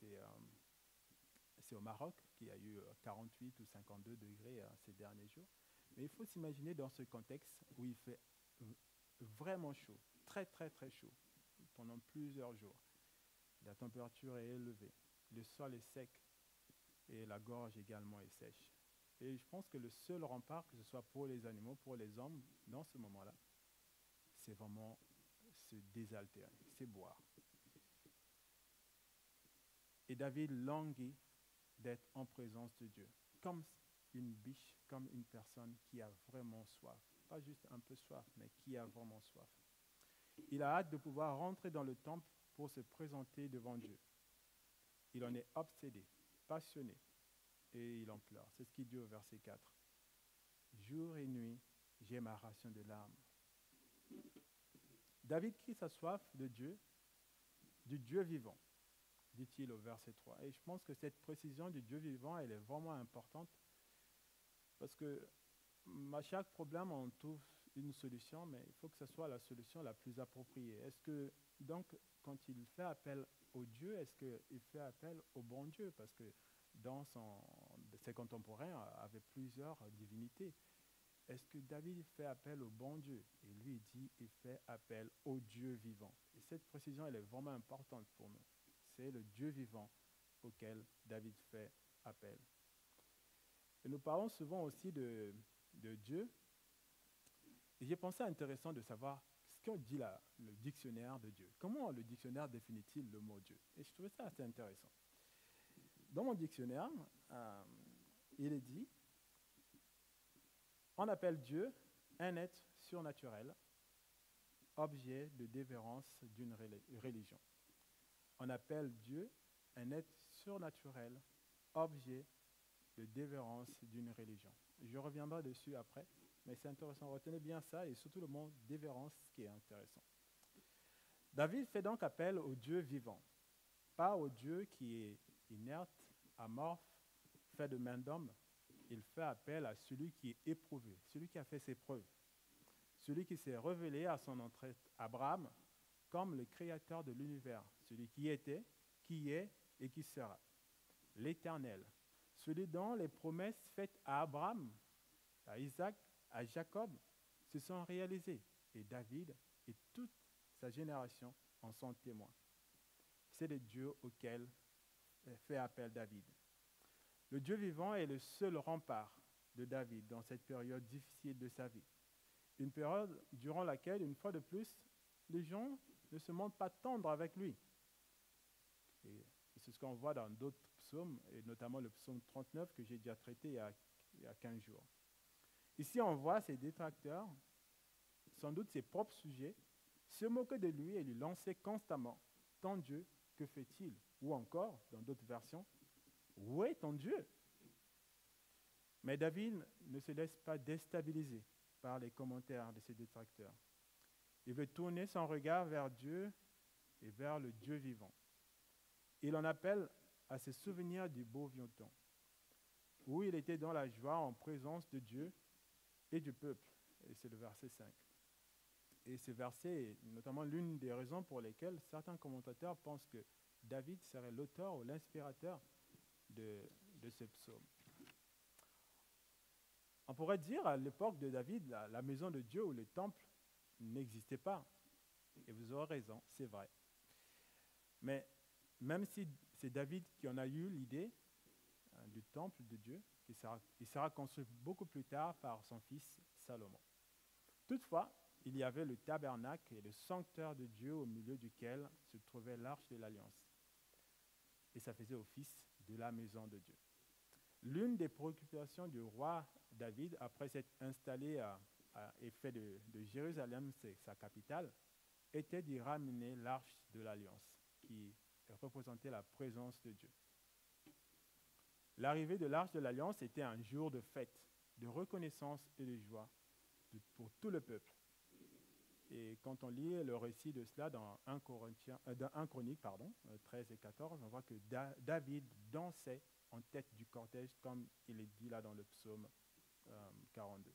c'est au Maroc qu'il y a eu 48 ou 52 degrés ces derniers jours. Mais il faut s'imaginer dans ce contexte où il fait vraiment chaud, très très très chaud, pendant plusieurs jours. La température est élevée, le sol est sec et la gorge également est sèche. Et je pense que le seul rempart, que ce soit pour les animaux, pour les hommes, dans ce moment-là, c'est vraiment se désaltérer, c'est boire. Et David languit d'être en présence de Dieu, comme une biche, comme une personne qui a vraiment soif. Pas juste un peu soif, mais qui a vraiment soif. Il a hâte de pouvoir rentrer dans le temple pour se présenter devant Dieu. Il en est obsédé, passionné, et il en pleure. C'est ce qu'il dit au verset 4. Jour et nuit, j'ai ma ration de larmes. David crie sa soif de Dieu, du Dieu vivant, dit-il au verset 3. Et je pense que cette précision du Dieu vivant, elle est vraiment importante parce que à chaque problème, on trouve une solution, mais il faut que ce soit la solution la plus appropriée. Est-ce que, donc, quand il fait appel au Dieu, est-ce qu'il fait appel au bon Dieu? Parce que dans ses contemporains avaient plusieurs divinités. Est-ce que David fait appel au bon Dieu? Et lui, il dit, il fait appel au Dieu vivant. Et cette précision, elle est vraiment importante pour nous. C'est le Dieu vivant auquel David fait appel. Et nous parlons souvent aussi de Dieu. Et j'ai pensé intéressant de savoir ce qu'on dit là, le dictionnaire de Dieu. Comment le dictionnaire définit-il le mot Dieu? Et je trouvais ça assez intéressant. Dans mon dictionnaire, il est dit, on appelle Dieu un être surnaturel, objet de dévérence d'une religion. On appelle Dieu un être surnaturel, objet de dévérence d'une religion. Je reviendrai dessus après, mais c'est intéressant. Retenez bien ça et surtout le mot dévérence qui est intéressant. David fait donc appel au Dieu vivant, pas au Dieu qui est inerte, amorphe, fait de main d'homme. Il fait appel à celui qui est éprouvé, celui qui a fait ses preuves, celui qui s'est révélé à son ancêtre Abraham comme le créateur de l'univers, celui qui était, qui est et qui sera, l'Éternel, celui dont les promesses faites à Abraham, à Isaac, à Jacob se sont réalisées. Et David et toute sa génération en sont témoins. C'est le Dieu auquel fait appel David. Le Dieu vivant est le seul rempart de David dans cette période difficile de sa vie. Une période durant laquelle, une fois de plus, les gens ne se montrent pas tendres avec lui. Et c'est ce qu'on voit dans d'autres psaumes, et notamment le psaume 39 que j'ai déjà traité il y a 15 jours. Ici, on voit ses détracteurs, sans doute ses propres sujets, se moquaient de lui et lui lançaient constamment: ton Dieu, que fait-il? Ou encore, dans d'autres versions, où est ton Dieu? Mais David ne se laisse pas déstabiliser par les commentaires de ses détracteurs. Il veut tourner son regard vers Dieu et vers le Dieu vivant. Il en appelle à se souvenir du beau vieux temps, où il était dans la joie en présence de Dieu et du peuple. Et c'est le verset 5. Et ce verset est notamment l'une des raisons pour lesquelles certains commentateurs pensent que David serait l'auteur ou l'inspirateur de ce psaume. On pourrait dire à l'époque de David, la maison de Dieu ou le temple n'existait pas. Et vous aurez raison, c'est vrai. Mais même si c'est David qui en a eu l'idée du temple de Dieu, il sera construit beaucoup plus tard par son fils Salomon. Toutefois, il y avait le tabernacle et le sanctuaire de Dieu au milieu duquel se trouvait l'arche de l'Alliance. Et ça faisait office de la maison de Dieu. L'une des préoccupations du roi David, après s'être installé et fait de Jérusalem sa capitale, était d'y ramener l'arche de l'Alliance, qui représentait la présence de Dieu. L'arrivée de l'arche de l'Alliance était un jour de fête, de reconnaissance et de joie pour tout le peuple. Et quand on lit le récit de cela dans 1 Chroniques 13 et 14, on voit que David dansait en tête du cortège, comme il est dit là dans le psaume 42.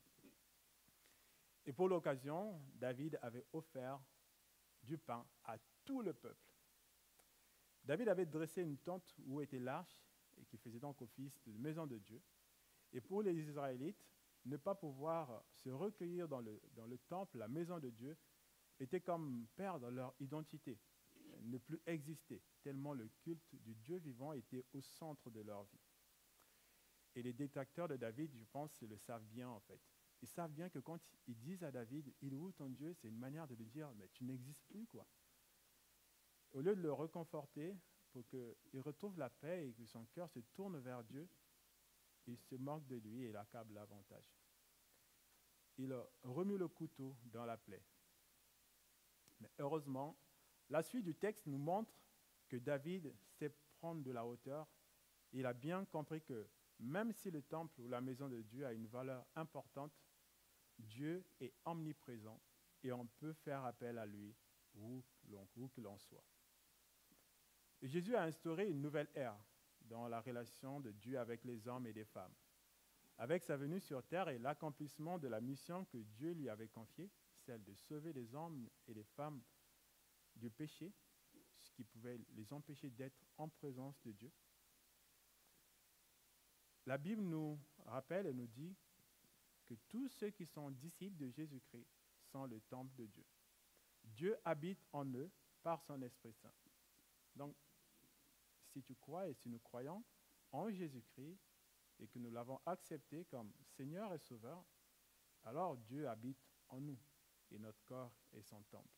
Et pour l'occasion, David avait offert du pain à tout le peuple. David avait dressé une tente où était l'arche et qui faisait donc office de maison de Dieu. Et pour les Israélites, ne pas pouvoir se recueillir dans le temple, la maison de Dieu, était comme perdre leur identité, ne plus exister, tellement le culte du Dieu vivant était au centre de leur vie. Et les détracteurs de David, je pense, le savent bien en fait. Ils savent bien que quand ils disent à David, « Il est où ton Dieu ?» c'est une manière de lui dire, « Mais tu n'existes plus, quoi. » Au lieu de le réconforter pour qu'il retrouve la paix et que son cœur se tourne vers Dieu, il se moque de lui et l'accable davantage. Il remue le couteau dans la plaie. Mais heureusement, la suite du texte nous montre que David sait prendre de la hauteur. Il a bien compris que même si le temple ou la maison de Dieu a une valeur importante, Dieu est omniprésent et on peut faire appel à lui où que l'on soit. Et Jésus a instauré une nouvelle ère dans la relation de Dieu avec les hommes et les femmes. Avec sa venue sur terre et l'accomplissement de la mission que Dieu lui avait confiée, celle de sauver les hommes et les femmes du péché, ce qui pouvait les empêcher d'être en présence de Dieu. La Bible nous rappelle et nous dit que tous ceux qui sont disciples de Jésus-Christ sont le temple de Dieu. Dieu habite en eux par son Esprit Saint. Donc, si tu crois et si nous croyons en Jésus-Christ et que nous l'avons accepté comme Seigneur et Sauveur, alors Dieu habite en nous et notre corps est son temple.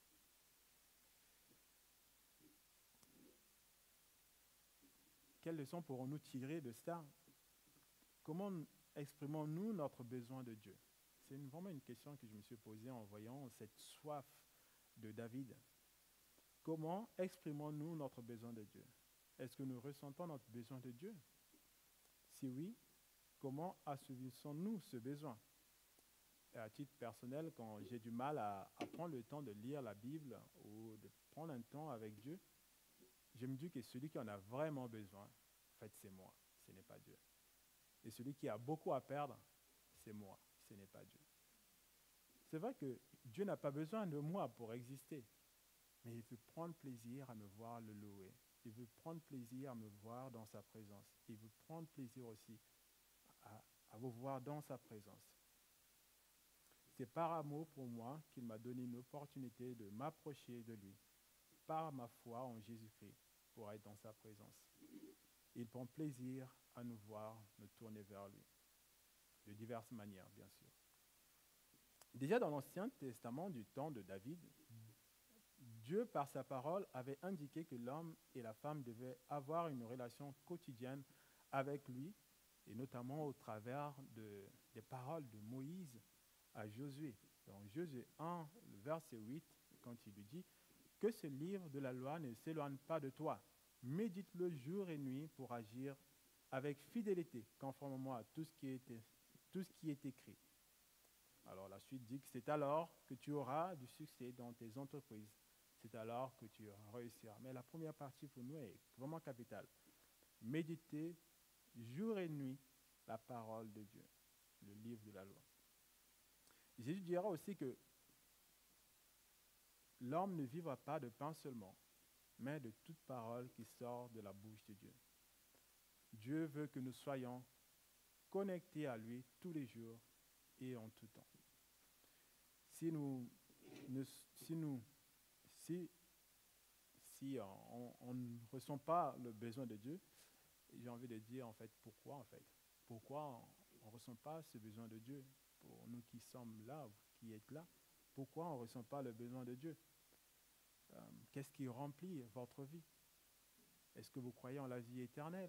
Quelles leçons pourrons-nous tirer de cela? Comment exprimons-nous notre besoin de Dieu? C'est vraiment une question que je me suis posée en voyant cette soif de David. Comment exprimons-nous notre besoin de Dieu? Est-ce que nous ressentons notre besoin de Dieu? Si oui, comment assouvissons-nous ce besoin? Et à titre personnel, quand j'ai du mal à prendre le temps de lire la Bible ou de prendre un temps avec Dieu, je me dis que celui qui en a vraiment besoin, en fait, c'est moi, ce n'est pas Dieu. Et celui qui a beaucoup à perdre, c'est moi, ce n'est pas Dieu. C'est vrai que Dieu n'a pas besoin de moi pour exister, mais il veut prendre plaisir à me voir le louer. Il veut prendre plaisir à me voir dans sa présence. Il veut prendre plaisir aussi à vous voir dans sa présence. C'est par amour pour moi qu'il m'a donné une opportunité de m'approcher de lui, par ma foi en Jésus-Christ, pour être dans sa présence. Il prend plaisir à nous voir, nous tourner vers lui, de diverses manières, bien sûr. Déjà dans l'Ancien Testament, du temps de David, Dieu, par sa parole, avait indiqué que l'homme et la femme devaient avoir une relation quotidienne avec lui, et notamment au travers des paroles de Moïse à Josué. Dans Josué 1, verset 8, quand il lui dit « Que ce livre de la loi ne s'éloigne pas de toi. Médite-le jour et nuit pour agir avec fidélité, conformément à tout ce qui est écrit. » Alors la suite dit que c'est alors que tu auras du succès dans tes entreprises. C'est alors que tu réussiras. Mais la première partie pour nous est vraiment capitale. Méditer jour et nuit la parole de Dieu, le livre de la loi. Jésus dira aussi que l'homme ne vivra pas de pain seulement, mais de toute parole qui sort de la bouche de Dieu. Dieu veut que nous soyons connectés à lui tous les jours et en tout temps. Si on ne ressent pas le besoin de Dieu, j'ai envie de dire en fait pourquoi on ne ressent pas ce besoin de Dieu pour nous qui sommes là, qui êtes là, pourquoi on ne ressent pas le besoin de Dieu? Qu'est-ce qui remplit votre vie? Est-ce que vous croyez en la vie éternelle?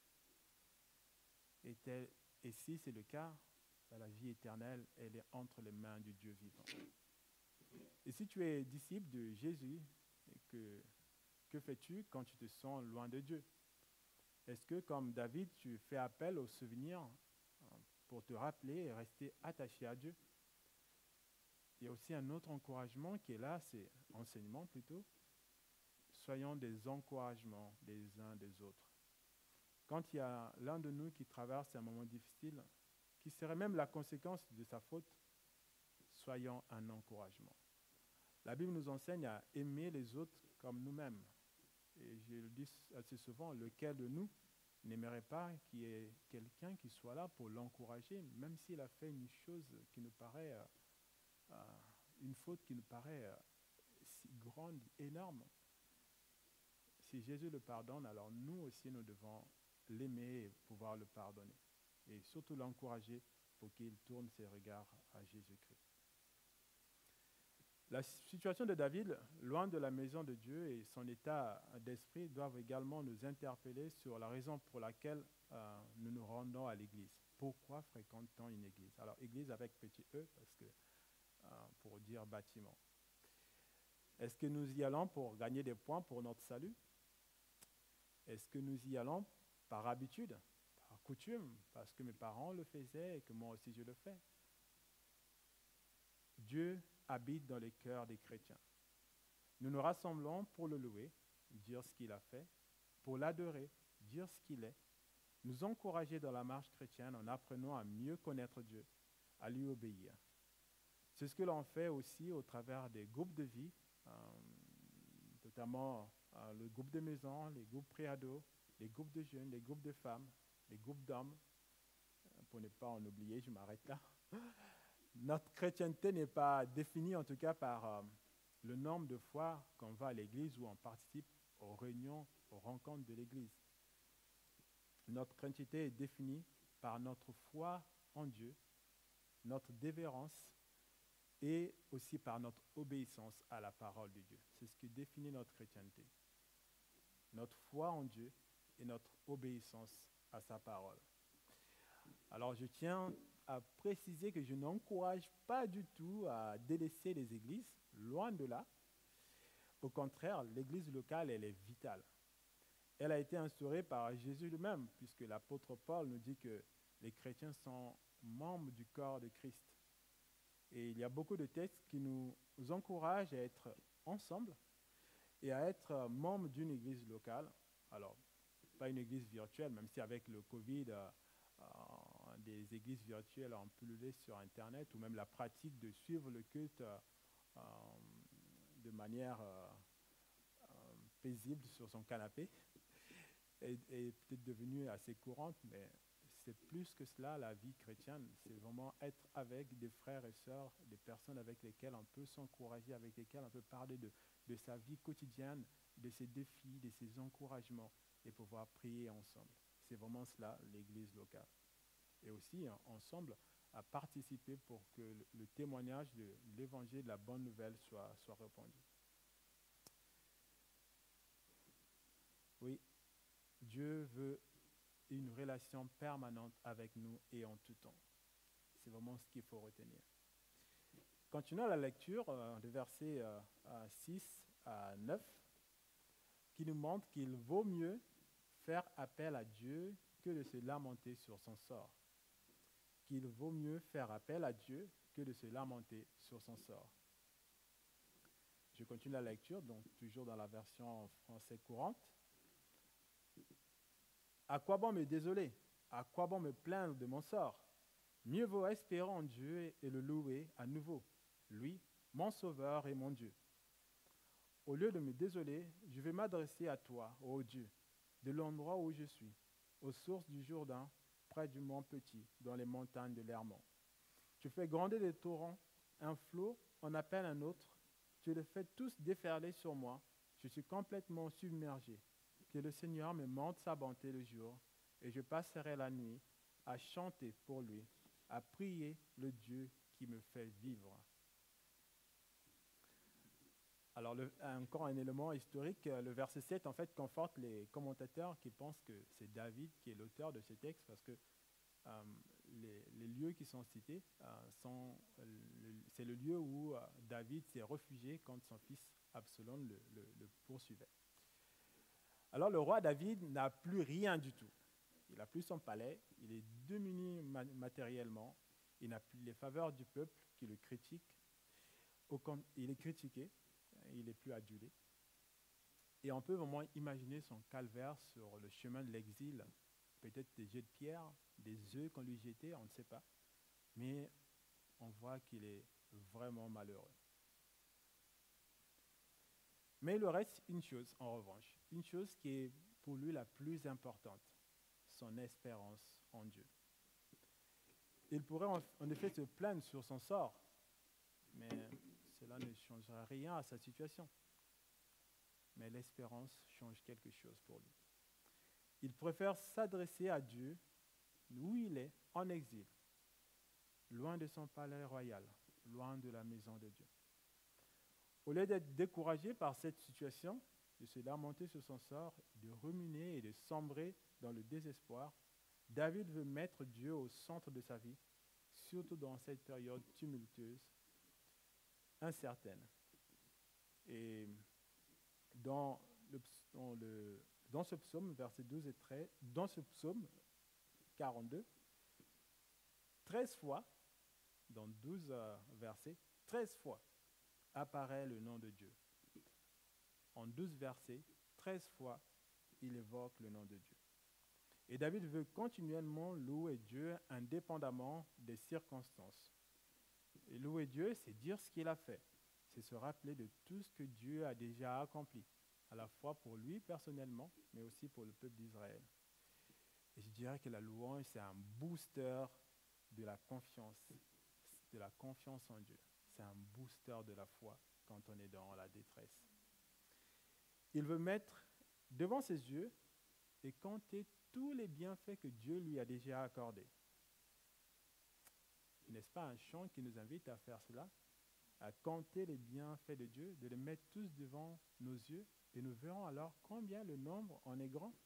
Et si c'est le cas, la vie éternelle, elle est entre les mains du Dieu vivant. Et si tu es disciple de Jésus, que fais-tu quand tu te sens loin de Dieu? Est-ce que, comme David, tu fais appel aux souvenirs pour te rappeler et rester attaché à Dieu? Il y a aussi un autre encouragement qui est là, c'est enseignement plutôt. Soyons des encouragements des uns des autres. Quand il y a l'un de nous qui traverse un moment difficile, qui serait même la conséquence de sa faute, soyons un encouragement. La Bible nous enseigne à aimer les autres comme nous-mêmes. Et je le dis assez souvent, lequel de nous n'aimerait pas qu'il y ait quelqu'un qui soit là pour l'encourager, même s'il a fait une chose qui nous paraît, une faute qui nous paraît si grande, énorme. Si Jésus le pardonne, alors nous aussi nous devons l'aimer et pouvoir le pardonner. Et surtout l'encourager pour qu'il tourne ses regards à Jésus-Christ. La situation de David, loin de la maison de Dieu et son état d'esprit doivent également nous interpeller sur la raison pour laquelle nous nous rendons à l'église. Pourquoi fréquente-t-on une église? Alors, église avec petit e, parce que, pour dire bâtiment. Est-ce que nous y allons pour gagner des points pour notre salut? Est-ce que nous y allons par habitude, par coutume, parce que mes parents le faisaient et que moi aussi je le fais? Dieu habite dans les cœurs des chrétiens. Nous nous rassemblons pour le louer, dire ce qu'il a fait, pour l'adorer, dire ce qu'il est, nous encourager dans la marche chrétienne en apprenant à mieux connaître Dieu, à lui obéir. C'est ce que l'on fait aussi au travers des groupes de vie, notamment le groupe de maison, les groupes pré-ados, les groupes de jeunes, les groupes de femmes, les groupes d'hommes. Pour ne pas en oublier, je m'arrête là. Notre chrétienté n'est pas définie en tout cas par le nombre de fois qu'on va à l'église ou on participe aux réunions, aux rencontres de l'église. Notre chrétienté est définie par notre foi en Dieu, notre dévérence et aussi par notre obéissance à la parole de Dieu. C'est ce qui définit notre chrétienté. Notre foi en Dieu et notre obéissance à sa parole. Alors je tiens à préciser que je n'encourage pas du tout à délaisser les églises, loin de là. Au contraire, l'église locale, elle est vitale. Elle a été instaurée par Jésus lui-même, puisque l'apôtre Paul nous dit que les chrétiens sont membres du corps de Christ. Et il y a beaucoup de textes qui nous encouragent à être ensemble et à être membres d'une église locale. Alors, pas une église virtuelle, même si avec le Covid, des églises virtuelles ont pullulé sur Internet, ou même la pratique de suivre le culte de manière paisible sur son canapé est peut-être devenue assez courante, mais c'est plus que cela, la vie chrétienne. C'est vraiment être avec des frères et sœurs, des personnes avec lesquelles on peut s'encourager, avec lesquelles on peut parler de sa vie quotidienne, de ses défis, de ses encouragements, et pouvoir prier ensemble. C'est vraiment cela, l'église locale. Et aussi, ensemble, à participer pour que le témoignage de l'évangile, de la bonne nouvelle soit répandu. Oui, Dieu veut une relation permanente avec nous et en tout temps. C'est vraiment ce qu'il faut retenir. Continuons la lecture des versets 6 à 9, qui nous montre qu'il vaut mieux faire appel à Dieu que de se lamenter sur son sort. Qu'il vaut mieux faire appel à Dieu que de se lamenter sur son sort. Je continue la lecture, donc toujours dans la version français courante. À quoi bon me désoler? À quoi bon me plaindre de mon sort? Mieux vaut espérer en Dieu et le louer à nouveau, lui, mon Sauveur et mon Dieu. Au lieu de me désoler, je vais m'adresser à toi, ô Dieu, de l'endroit où je suis, aux sources du Jourdain, près du mont Petit, dans les montagnes de l'Hermon. Tu fais gronder des torrents, un flot en appelle un autre, tu les fais tous déferler sur moi, je suis complètement submergé. Que le Seigneur me montre sa bonté le jour, et je passerai la nuit à chanter pour lui, à prier le Dieu qui me fait vivre. Alors, encore un élément historique, le verset 7, en fait, conforte les commentateurs qui pensent que c'est David qui est l'auteur de ces textes, parce que les lieux qui sont cités, c'est le lieu où David s'est réfugié quand son fils Absalom le poursuivait. Alors, le roi David n'a plus rien du tout. Il n'a plus son palais, il est démuni matériellement, il n'a plus les faveurs du peuple qui le critique, il est critiqué, il n'est plus adulé. Et on peut vraiment imaginer son calvaire sur le chemin de l'exil, peut-être des jets de pierre, des œufs qu'on lui jetait, on ne sait pas. Mais on voit qu'il est vraiment malheureux. Mais il lui reste une chose, en revanche, une chose qui est pour lui la plus importante, son espérance en Dieu. Il pourrait en effet se plaindre sur son sort, mais cela ne changera rien à sa situation. Mais l'espérance change quelque chose pour lui. Il préfère s'adresser à Dieu où il est, en exil, loin de son palais royal, loin de la maison de Dieu. Au lieu d'être découragé par cette situation, de se lamenter sur son sort, de ruminer et de sombrer dans le désespoir, David veut mettre Dieu au centre de sa vie, surtout dans cette période tumultueuse, incertaine. Et dans ce psaume, versets 12 et 13, dans ce psaume 42, 13 fois, dans 12 versets, 13 fois apparaît le nom de Dieu. En 12 versets, 13 fois, il évoque le nom de Dieu. Et David veut continuellement louer Dieu indépendamment des circonstances. Et louer Dieu, c'est dire ce qu'il a fait. C'est se rappeler de tout ce que Dieu a déjà accompli, à la fois pour lui personnellement, mais aussi pour le peuple d'Israël. Et je dirais que la louange, c'est un booster de la confiance en Dieu. C'est un booster de la foi quand on est dans la détresse. Il veut mettre devant ses yeux et compter tous les bienfaits que Dieu lui a déjà accordés. N'est-ce pas un chant qui nous invite à faire cela? À compter les bienfaits de Dieu, de les mettre tous devant nos yeux, et nous verrons alors combien le nombre en est grand.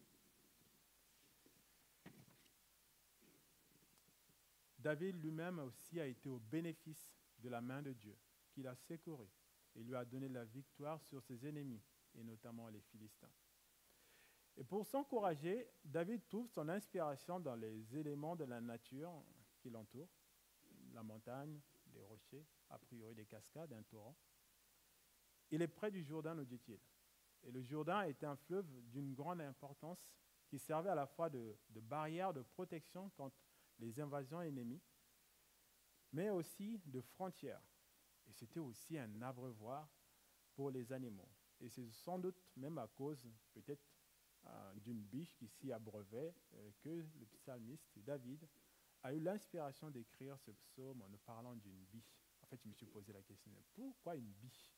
David lui-même aussi a été au bénéfice de la main de Dieu, qu'il a secouru, et lui a donné la victoire sur ses ennemis, et notamment les Philistins. Et pour s'encourager, David trouve son inspiration dans les éléments de la nature qui l'entourent, la montagne, des rochers, a priori des cascades, un torrent. Il est près du Jourdain, nous dit-il. Et le Jourdain était un fleuve d'une grande importance qui servait à la fois de barrière de protection contre les invasions ennemies, mais aussi de frontière. Et c'était aussi un abreuvoir pour les animaux. Et c'est sans doute même à cause, peut-être, d'une biche qui s'y abreuvait, que le psalmiste David a eu l'inspiration d'écrire ce psaume en nous parlant d'une biche. En fait, je me suis posé la question, pourquoi une biche?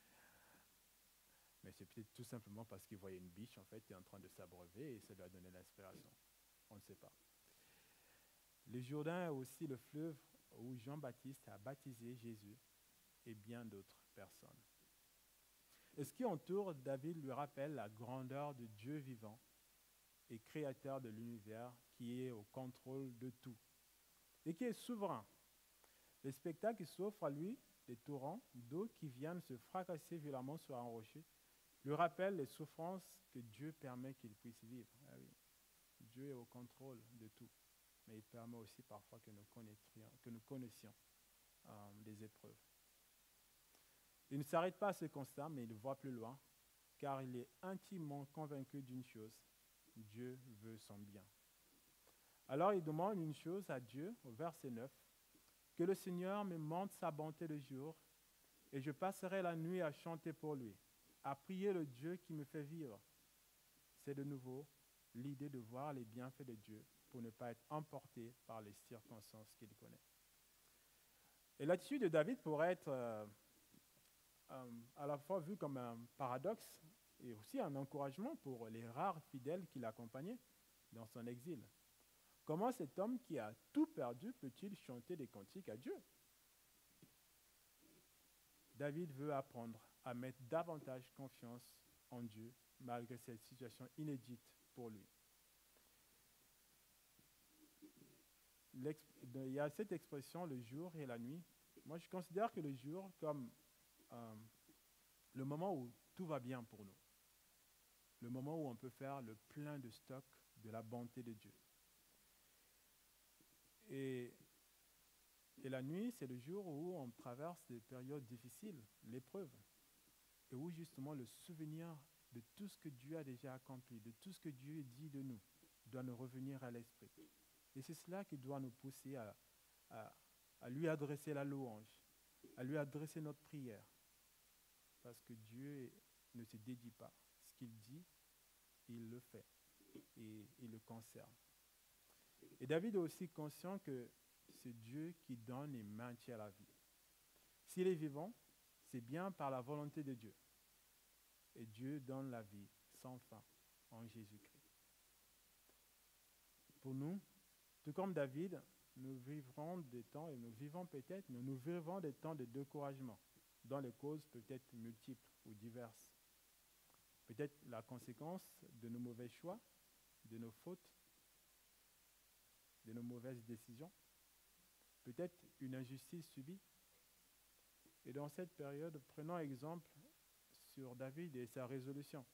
Mais c'est peut-être tout simplement parce qu'il voyait une biche, en fait, qui est en train de s'abreuver et ça lui a donné l'inspiration. On ne sait pas. Le Jourdain est aussi le fleuve où Jean-Baptiste a baptisé Jésus et bien d'autres personnes. Et ce qui entoure David lui rappelle la grandeur de Dieu vivant et créateur de l'univers qui est au contrôle de tout et qui est souverain. Le spectacle qui s'offre à lui des torrents d'eau qui viennent se fracasser violemment sur un rocher lui rappellent les souffrances que Dieu permet qu'il puisse vivre. Ah oui. Dieu est au contrôle de tout, mais il permet aussi parfois que nous connaissions des épreuves. Il ne s'arrête pas à ce constat, mais il voit plus loin, car il est intimement convaincu d'une chose: Dieu veut son bien. Alors il demande une chose à Dieu, au verset 9, « Que le Seigneur me montre sa bonté le jour, et je passerai la nuit à chanter pour lui, à prier le Dieu qui me fait vivre. » C'est de nouveau l'idée de voir les bienfaits de Dieu pour ne pas être emporté par les circonstances qu'il connaît. Et l'attitude de David pourrait être à la fois vue comme un paradoxe et aussi un encouragement pour les rares fidèles qui l'accompagnaient dans son exil. Comment cet homme qui a tout perdu peut-il chanter des cantiques à Dieu? David veut apprendre à mettre davantage confiance en Dieu malgré cette situation inédite pour lui. Il y a cette expression, le jour et la nuit. Moi, je considère que le jour comme le moment où tout va bien pour nous. Le moment où on peut faire le plein de stock de la bonté de Dieu. Et la nuit, c'est le jour où on traverse des périodes difficiles, l'épreuve, et où justement le souvenir de tout ce que Dieu a déjà accompli, de tout ce que Dieu dit de nous, doit nous revenir à l'esprit. Et c'est cela qui doit nous pousser à lui adresser la louange, à lui adresser notre prière. Parce que Dieu ne se dédie pas. Ce qu'il dit, il le fait et il le conserve. Et David est aussi conscient que c'est Dieu qui donne et maintient la vie. S'il est vivant, c'est bien par la volonté de Dieu. Et Dieu donne la vie sans fin en Jésus-Christ. Pour nous, tout comme David, nous vivrons des temps, et nous vivons des temps de découragement, dont les causes peuvent être multiples ou diverses. Peut-être la conséquence de nos mauvais choix, de nos fautes, de nos mauvaises décisions. Peut-être une injustice subie. Et dans cette période, prenons exemple sur David et sa résolution.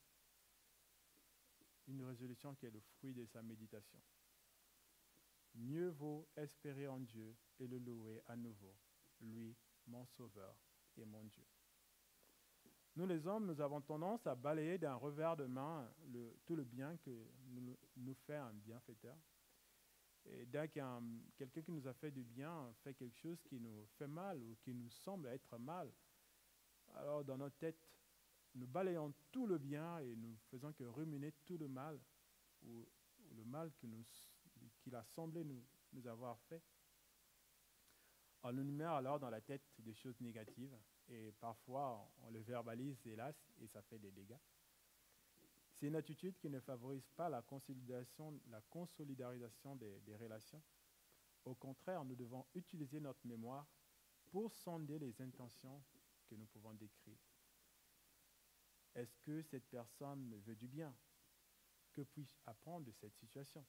Une résolution qui est le fruit de sa méditation. Mieux vaut espérer en Dieu et le louer à nouveau, lui, mon Sauveur et mon Dieu. Nous les hommes, nous avons tendance à balayer d'un revers de main tout le bien que nous fait un bienfaiteur. Et dès que quelqu'un qui nous a fait du bien fait quelque chose qui nous fait mal ou qui nous semble être mal, alors dans notre tête, nous balayons tout le bien et nous faisons que ruminer tout le mal ou le mal qu'il a semblé nous avoir fait. On nous met alors dans la tête des choses négatives et parfois on le verbalise, hélas, et ça fait des dégâts. C'est une attitude qui ne favorise pas la consolidarisation des relations. Au contraire, nous devons utiliser notre mémoire pour sonder les intentions que nous pouvons décrire. Est-ce que cette personne me veut du bien? Que puis-je apprendre de cette situation?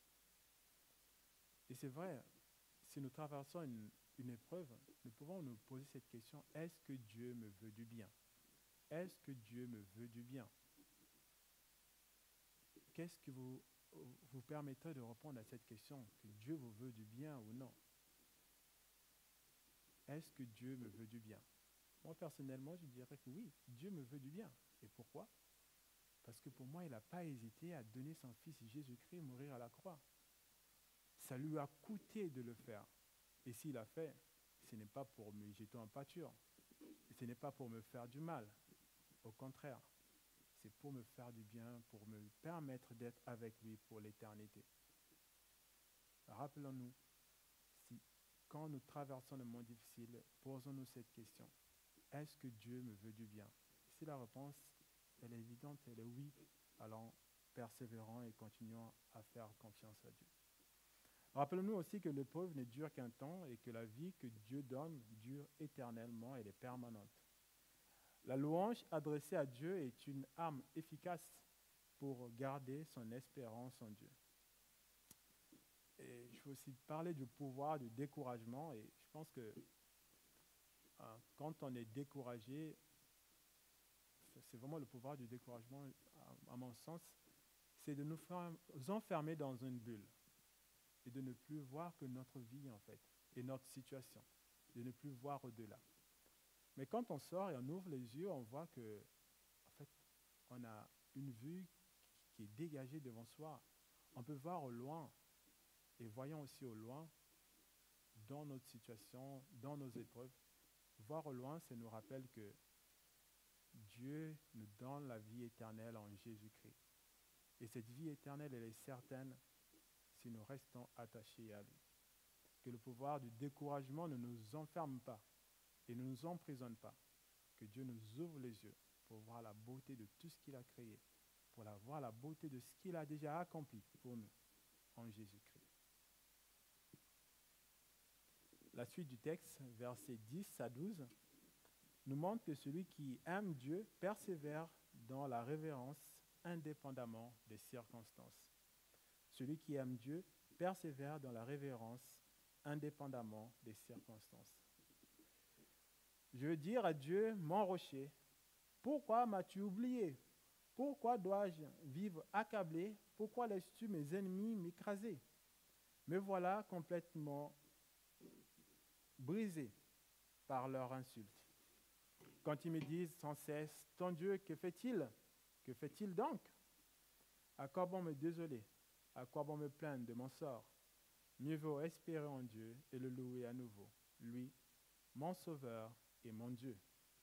Et c'est vrai, si nous traversons une épreuve, nous pouvons nous poser cette question: est-ce que Dieu me veut du bien? Est-ce que Dieu me veut du bien? Qu'est-ce qui vous permettrait de répondre à cette question, que Dieu vous veut du bien ou non? Est-ce que Dieu me veut du bien? Moi, personnellement, je dirais que oui, Dieu me veut du bien. Et pourquoi? Parce que pour moi, il n'a pas hésité à donner son fils Jésus-Christ mourir à la croix. Ça lui a coûté de le faire. Et s'il l'a fait, ce n'est pas pour me jeter en pâture. Ce n'est pas pour me faire du mal. Au contraire, c'est pour me faire du bien, pour me permettre d'être avec lui pour l'éternité. Rappelons-nous, quand nous traversons le monde difficile, posons-nous cette question: est-ce que Dieu me veut du bien? Si la réponse elle est évidente, elle est oui, alors persévérons et continuons à faire confiance à Dieu. Rappelons-nous aussi que l'épreuve ne dure qu'un temps et que la vie que Dieu donne dure éternellement, elle est permanente. La louange adressée à Dieu est une arme efficace pour garder son espérance en Dieu. Et je veux aussi parler du pouvoir du découragement, et je pense que quand on est découragé, c'est vraiment le pouvoir du découragement, à mon sens, c'est de nous enfermer dans une bulle et de ne plus voir que notre vie, en fait, et notre situation, de ne plus voir au-delà. Mais quand on sort et on ouvre les yeux, on voit que, en fait, on a une vue qui est dégagée devant soi. On peut voir au loin, et voyons aussi au loin, dans notre situation, dans nos épreuves. Voir au loin, ça nous rappelle que Dieu nous donne la vie éternelle en Jésus-Christ. Et cette vie éternelle, elle est certaine si nous restons attachés à lui. Que le pouvoir du découragement ne nous enferme pas et ne nous emprisonne pas. Que Dieu nous ouvre les yeux pour voir la beauté de tout ce qu'il a créé, pour voir la beauté de ce qu'il a déjà accompli pour nous en Jésus-Christ. La suite du texte, versets 10 à 12, nous montre que celui qui aime Dieu persévère dans la révérence indépendamment des circonstances. Celui qui aime Dieu persévère dans la révérence indépendamment des circonstances. Je veux dire à Dieu, mon rocher, pourquoi m'as-tu oublié? Pourquoi dois-je vivre accablé? Pourquoi laisses-tu mes ennemis m'écraser? Me voilà complètement brisé par leurs insultes. Quand ils me disent sans cesse, ton Dieu, que fait-il? Que fait-il donc? À quoi bon me désoler? À quoi bon me plaindre de mon sort? Mieux vaut espérer en Dieu et le louer à nouveau, lui, mon Sauveur et mon Dieu.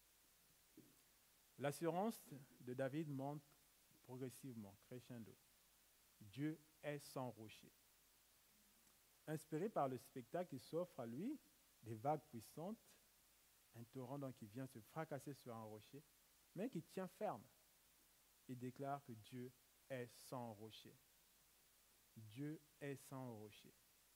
L'assurance de David monte progressivement, crescendo. Dieu est son rocher. Inspiré par le spectacle qui s'offre à lui, des vagues puissantes, un torrent donc qui vient se fracasser sur un rocher, mais qui tient ferme. Il déclare que Dieu est son rocher. Dieu est son rocher.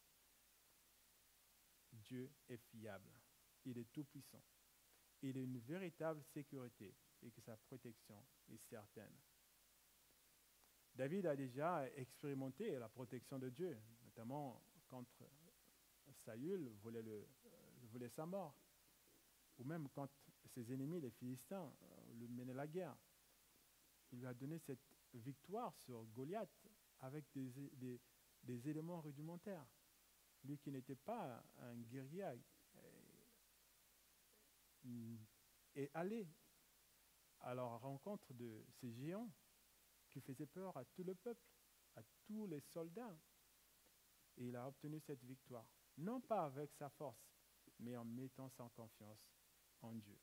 Dieu est fiable. Il est tout-puissant. Il est une véritable sécurité et que sa protection est certaine. David a déjà expérimenté la protection de Dieu, notamment quand Saül voulait sa mort, ou même quand ses ennemis, les Philistins, lui menaient la guerre. Il lui a donné cette victoire sur Goliath avec des éléments rudimentaires. Lui qui n'était pas un guerrier est allé à la rencontre de ces géants qui faisaient peur à tout le peuple, à tous les soldats. Et il a obtenu cette victoire, non pas avec sa force, mais en mettant sa confiance en Dieu.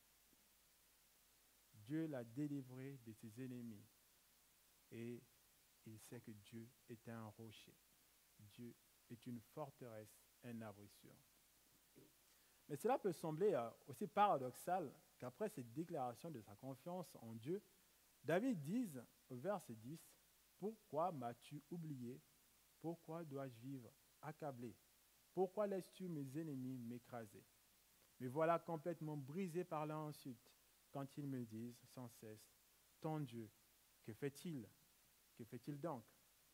Dieu l'a délivré de ses ennemis et il sait que Dieu est un rocher. Dieu est une forteresse, un abri sûr. Mais cela peut sembler aussi paradoxal qu'après cette déclaration de sa confiance en Dieu, David dise au verset 10, « Pourquoi m'as-tu oublié? Pourquoi dois-je vivre accablé? Pourquoi laisses-tu mes ennemis m'écraser? Me voilà complètement brisé par leur insulte quand ils me disent sans cesse, « Ton Dieu, que fait-il? Que fait-il donc ?»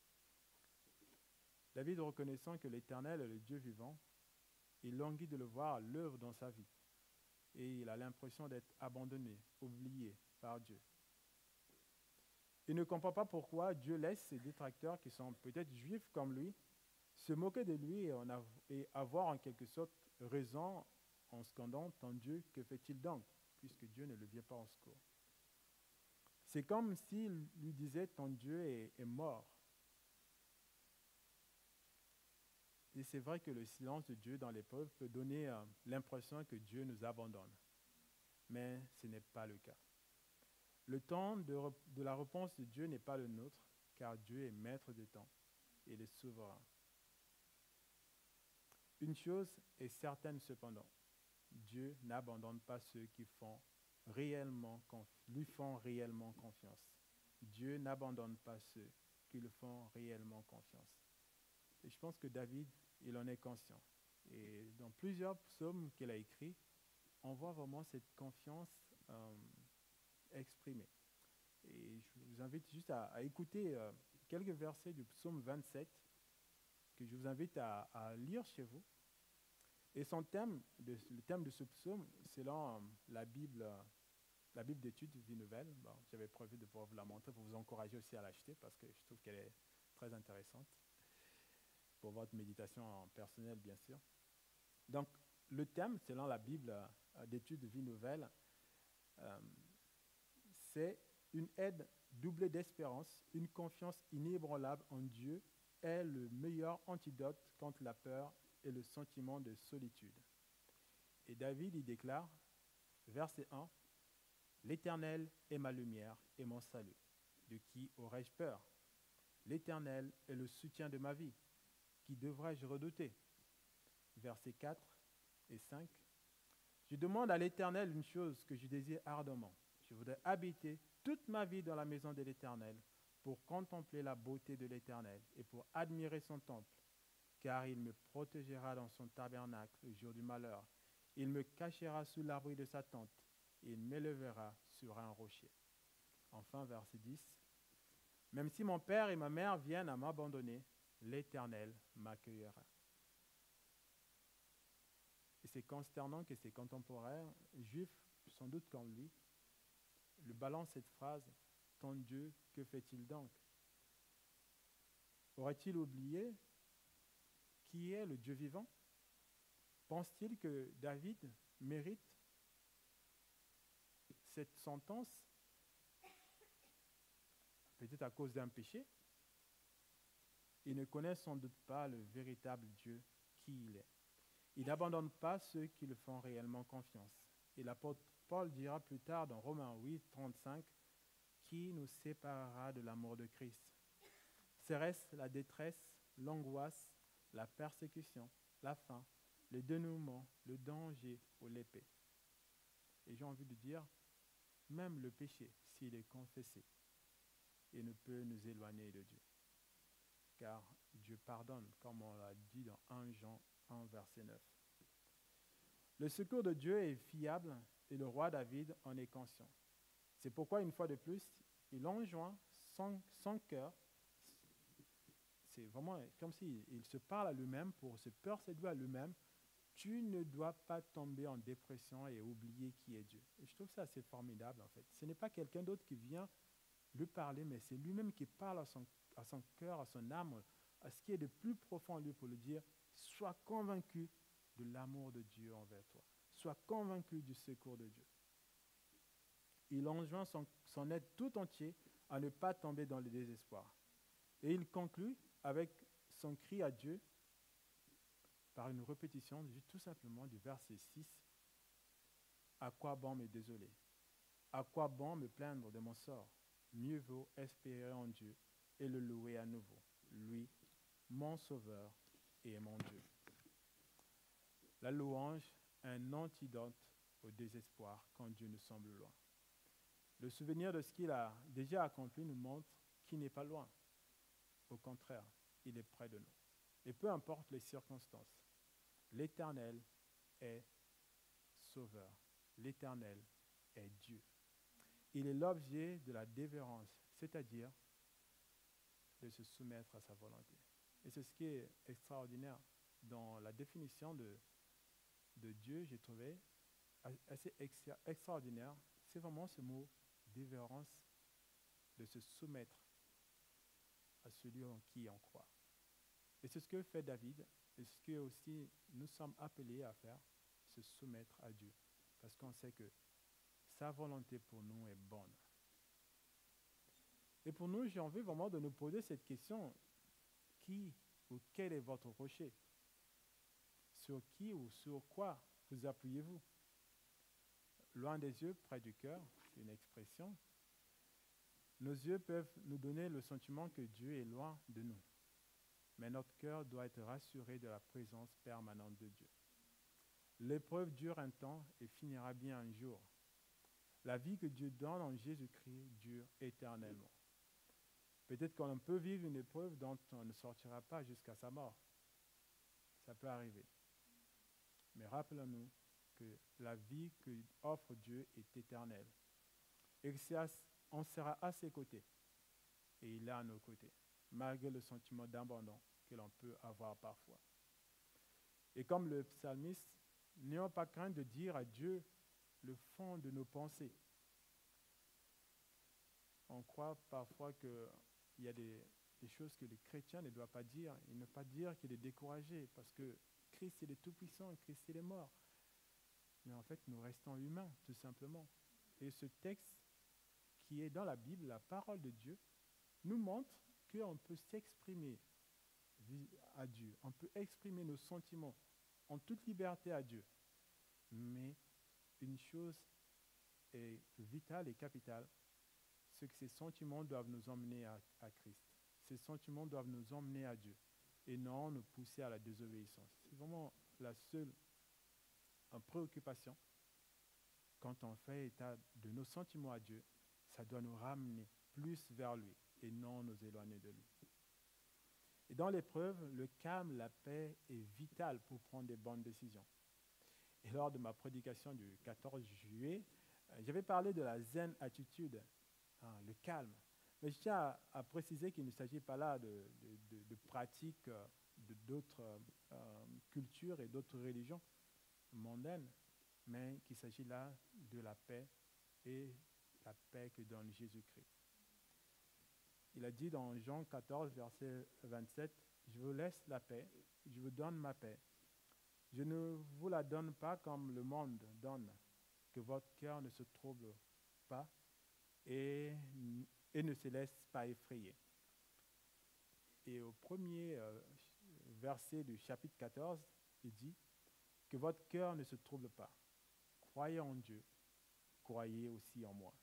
David, reconnaissant que l'Éternel est le Dieu vivant, il languit de le voir à l'œuvre dans sa vie. Et il a l'impression d'être abandonné, oublié par Dieu. Il ne comprend pas pourquoi Dieu laisse ses détracteurs, qui sont peut-être juifs comme lui, se moquer de lui et avoir en quelque sorte raison en scandant « Ton Dieu, que fait-il donc ?» puisque Dieu ne le vient pas en secours. C'est comme s'il lui disait « Ton Dieu est mort ». Et c'est vrai que le silence de Dieu dans l'épreuve peut donner l'impression que Dieu nous abandonne. Mais ce n'est pas le cas. Le temps de la réponse de Dieu n'est pas le nôtre, car Dieu est maître du temps. Il est souverain. Une chose est certaine cependant, Dieu n'abandonne pas ceux qui lui font réellement confiance. Dieu n'abandonne pas ceux qui lui font réellement confiance. Et je pense que David, il en est conscient. Et dans plusieurs psaumes qu'il a écrits, on voit vraiment cette confiance exprimée. Et je vous invite juste à écouter quelques versets du psaume 27 que je vous invite à lire chez vous. Et son thème, le thème de ce psaume, selon la Bible d'études Vie Nouvelle, bon, j'avais prévu de pouvoir vous la montrer pour vous encourager aussi à l'acheter parce que je trouve qu'elle est très intéressante pour votre méditation en personnel, bien sûr. Donc, le thème, selon la Bible d'études Vie Nouvelle, c'est une aide doublée d'espérance, une confiance inébranlable en Dieu est le meilleur antidote contre la peur et le sentiment de solitude. Et David y déclare, verset 1, « L'Éternel est ma lumière et mon salut. De qui aurais-je peur? L'Éternel est le soutien de ma vie. Qui devrais-je redouter ?» Versets 4 et 5. « Je demande à l'Éternel une chose que je désire ardemment. Je voudrais habiter toute ma vie dans la maison de l'Éternel pour contempler la beauté de l'Éternel et pour admirer son temple, car il me protégera dans son tabernacle le jour du malheur. Il me cachera sous l'abri de sa tente et il m'élèvera sur un rocher. » Enfin, verset 10. « Même si mon père et ma mère viennent à m'abandonner, l'Éternel m'accueillera. » Et c'est consternant que ses contemporains juifs, sans doute comme lui, le balancent cette phrase « Ton Dieu, que fait-il donc ?» Aurait-il oublié qui est le Dieu vivant? Pense-t-il que David mérite cette sentence, peut-être à cause d'un péché? Il ne connaît sans doute pas le véritable Dieu qui il est. Il n'abandonne pas ceux qui le font réellement confiance. Et l'apôtre Paul dira plus tard dans Romains 8, 35, « Qui nous séparera de l'amour de Christ? Serait-ce la détresse, l'angoisse, la persécution, la faim, le dénouement, le danger ou l'épée? » Et j'ai envie de dire, même le péché, s'il est confessé, il ne peut nous éloigner de Dieu. Car Dieu pardonne, comme on l'a dit dans 1 Jean 1, verset 9. Le secours de Dieu est fiable et le roi David en est conscient. C'est pourquoi, une fois de plus, il enjoint son cœur. C'est vraiment comme s'il se parle à lui-même pour se persuader à lui-même. Tu ne dois pas tomber en dépression et oublier qui est Dieu. Et je trouve ça assez formidable, en fait. Ce n'est pas quelqu'un d'autre qui vient lui parler, mais c'est lui-même qui parle à son cœur, à son âme, à ce qui est de plus profond en lui pour lui dire, sois convaincu de l'amour de Dieu envers toi. Sois convaincu du secours de Dieu. Il enjoint son être tout entier à ne pas tomber dans le désespoir. Et il conclut avec son cri à Dieu par une répétition tout simplement du verset 6. « À quoi bon me désoler? À quoi bon me plaindre de mon sort? Mieux vaut espérer en Dieu et le louer à nouveau, lui, mon Sauveur et mon Dieu. » La louange est un antidote au désespoir quand Dieu nous semble loin. Le souvenir de ce qu'il a déjà accompli nous montre qu'il n'est pas loin. Au contraire, il est près de nous. Et peu importe les circonstances, l'Éternel est Sauveur. L'Éternel est Dieu. Il est l'objet de la dévérence, c'est-à-dire de se soumettre à sa volonté. Et c'est ce qui est extraordinaire. Dans la définition de Dieu, j'ai trouvé assez extraordinaire. C'est vraiment ce mot dévérence, de se soumettre à celui en qui on croit. Et c'est ce que fait David, et ce que aussi nous sommes appelés à faire, se soumettre à Dieu. Parce qu'on sait que sa volonté pour nous est bonne. Et pour nous, j'ai envie vraiment de nous poser cette question. Qui ou quel est votre rocher? Sur qui ou sur quoi vous appuyez-vous? Loin des yeux, près du cœur, c'est une expression. Nos yeux peuvent nous donner le sentiment que Dieu est loin de nous. Mais notre cœur doit être rassuré de la présence permanente de Dieu. L'épreuve dure un temps et finira bien un jour. La vie que Dieu donne en Jésus-Christ dure éternellement. Peut-être qu'on peut vivre une épreuve dont on ne sortira pas jusqu'à sa mort. Ça peut arriver. Mais rappelons-nous que la vie qu'offre Dieu est éternelle. Et on sera à ses côtés. Et il est à nos côtés, malgré le sentiment d'abandon que l'on peut avoir parfois. Et comme le psalmiste, n'ayons pas crainte de dire à Dieu le fond de nos pensées. On croit parfois qu'il y a des choses que les chrétiens ne doivent pas dire. Et ne pas dire qu'il est découragé parce que Christ il est tout-puissant, Christ il est mort. Mais en fait, nous restons humains, tout simplement. Et ce texte qui est dans la Bible, la parole de Dieu, nous montre qu'on peut s'exprimer à Dieu. On peut exprimer nos sentiments en toute liberté à Dieu. Mais une chose est vitale et capitale, c'est que ces sentiments doivent nous emmener à Christ. Ces sentiments doivent nous emmener à Dieu et non nous pousser à la désobéissance. C'est vraiment la seule préoccupation. Quand on fait état de nos sentiments à Dieu, ça doit nous ramener plus vers lui et non nous éloigner de lui. Et dans l'épreuve, le calme, la paix est vital pour prendre des bonnes décisions. Et lors de ma prédication du 14 juillet, j'avais parlé de la zen attitude, le calme. Mais je tiens à préciser qu'il ne s'agit pas là de pratiques d'autres cultures et d'autres religions mondaines, mais qu'il s'agit là de la paix et la paix que donne Jésus-Christ. Il a dit dans Jean 14, verset 27, « Je vous laisse la paix, je vous donne ma paix. Je ne vous la donne pas comme le monde donne, que votre cœur ne se trouble pas et ne se laisse pas effrayer. » Et au premier verset du chapitre 14, il dit que votre cœur ne se trouble pas. Croyez en Dieu, croyez aussi en moi.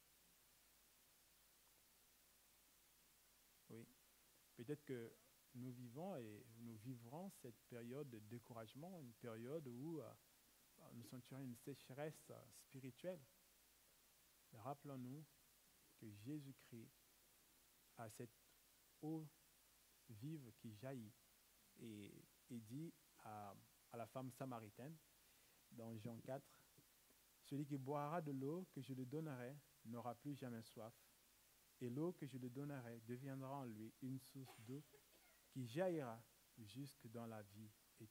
Oui, peut-être que nous vivons et nous vivrons cette période de découragement, une période où nous sentirons une sécheresse spirituelle. Mais rappelons-nous que Jésus-Christ a cette eau vive qui jaillit et dit à la femme samaritaine dans Jean 4, « Celui qui boira de l'eau que je lui donnerai n'aura plus jamais soif, et l'eau que je lui donnerai deviendra en lui une source d'eau qui jaillira jusque dans la vie éternelle. »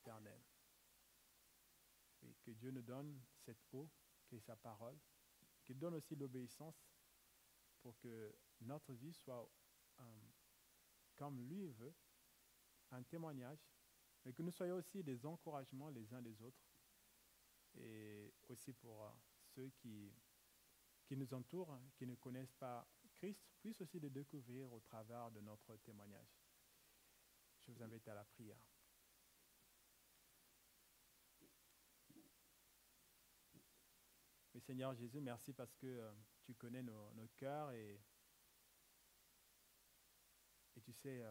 Et que Dieu nous donne cette eau, qui est sa parole, qu'il donne aussi l'obéissance pour que notre vie soit, comme lui veut, un témoignage, mais que nous soyons aussi des encouragements les uns des autres, et aussi pour ceux qui nous entourent, qui ne connaissent pas Christ, puissent aussi le découvrir au travers de notre témoignage. Je vous invite à la prière. Mais Seigneur Jésus, merci parce que tu connais nos cœurs et tu sais,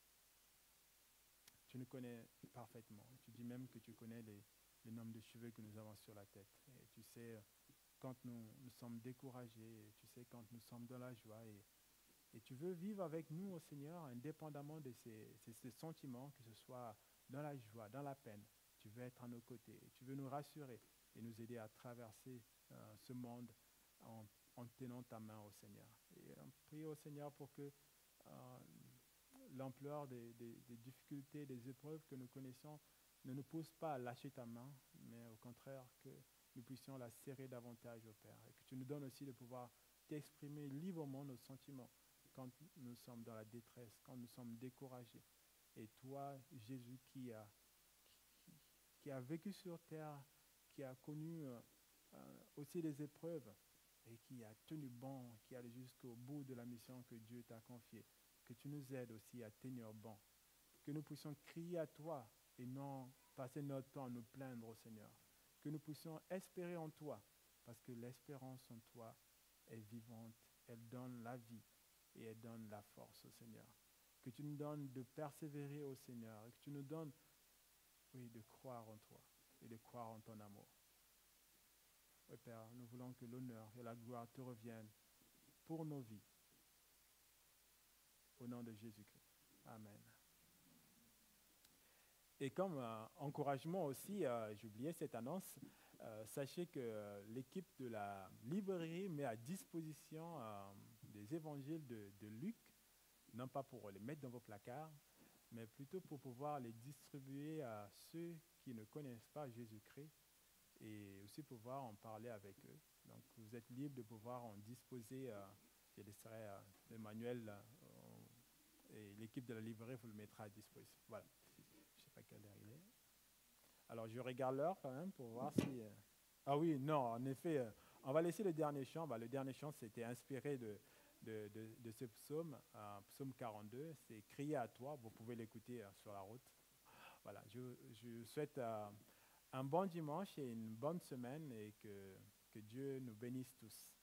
tu nous connais parfaitement. Tu dis même que tu connais le nombre de cheveux que nous avons sur la tête. Et tu sais quand nous sommes découragés, tu sais quand nous sommes dans la joie et tu veux vivre avec nous, oh Seigneur, indépendamment de ces sentiments, que ce soit dans la joie, dans la peine. Tu veux être à nos côtés, tu veux nous rassurer et nous aider à traverser ce monde en tenant ta main, oh Seigneur. Et on prie, oh Seigneur, pour que l'ampleur des difficultés, des épreuves que nous connaissons ne nous pousse pas à lâcher ta main, mais au contraire que nous puissions la serrer davantage, au Père. Et que tu nous donnes aussi de pouvoir t'exprimer librement nos sentiments quand nous sommes dans la détresse, quand nous sommes découragés. Et toi, Jésus, qui a vécu sur terre, qui a connu aussi les épreuves et qui a tenu bon, qui allait jusqu'au bout de la mission que Dieu t'a confiée, que tu nous aides aussi à tenir bon, que nous puissions crier à toi et non passer notre temps à nous plaindre au Seigneur, que nous puissions espérer en toi, parce que l'espérance en toi est vivante, elle donne la vie et elle donne la force au Seigneur. Que tu nous donnes de persévérer au Seigneur et que tu nous donnes, oui, de croire en toi et de croire en ton amour. Oui, Père, nous voulons que l'honneur et la gloire te reviennent pour nos vies. Au nom de Jésus-Christ. Amen. Et comme encouragement aussi, j'ai oublié cette annonce, sachez que l'équipe de la librairie met à disposition des évangiles de Luc, non pas pour les mettre dans vos placards, mais plutôt pour pouvoir les distribuer à ceux qui ne connaissent pas Jésus-Christ et aussi pouvoir en parler avec eux. Donc, vous êtes libre de pouvoir en disposer. Je laisserai le manuel et l'équipe de la librairie vous le mettra à disposition. Voilà. Je ne sais pas quelle heure il est. Alors, je regarde l'heure quand même pour voir si... Ah oui, non, en effet, on va laisser le dernier chant. Le dernier chant, c'était inspiré de ce psaume, psaume 42. C'est « Crier à toi ». Vous pouvez l'écouter sur la route. Voilà, je vous souhaite un bon dimanche et une bonne semaine et que Dieu nous bénisse tous.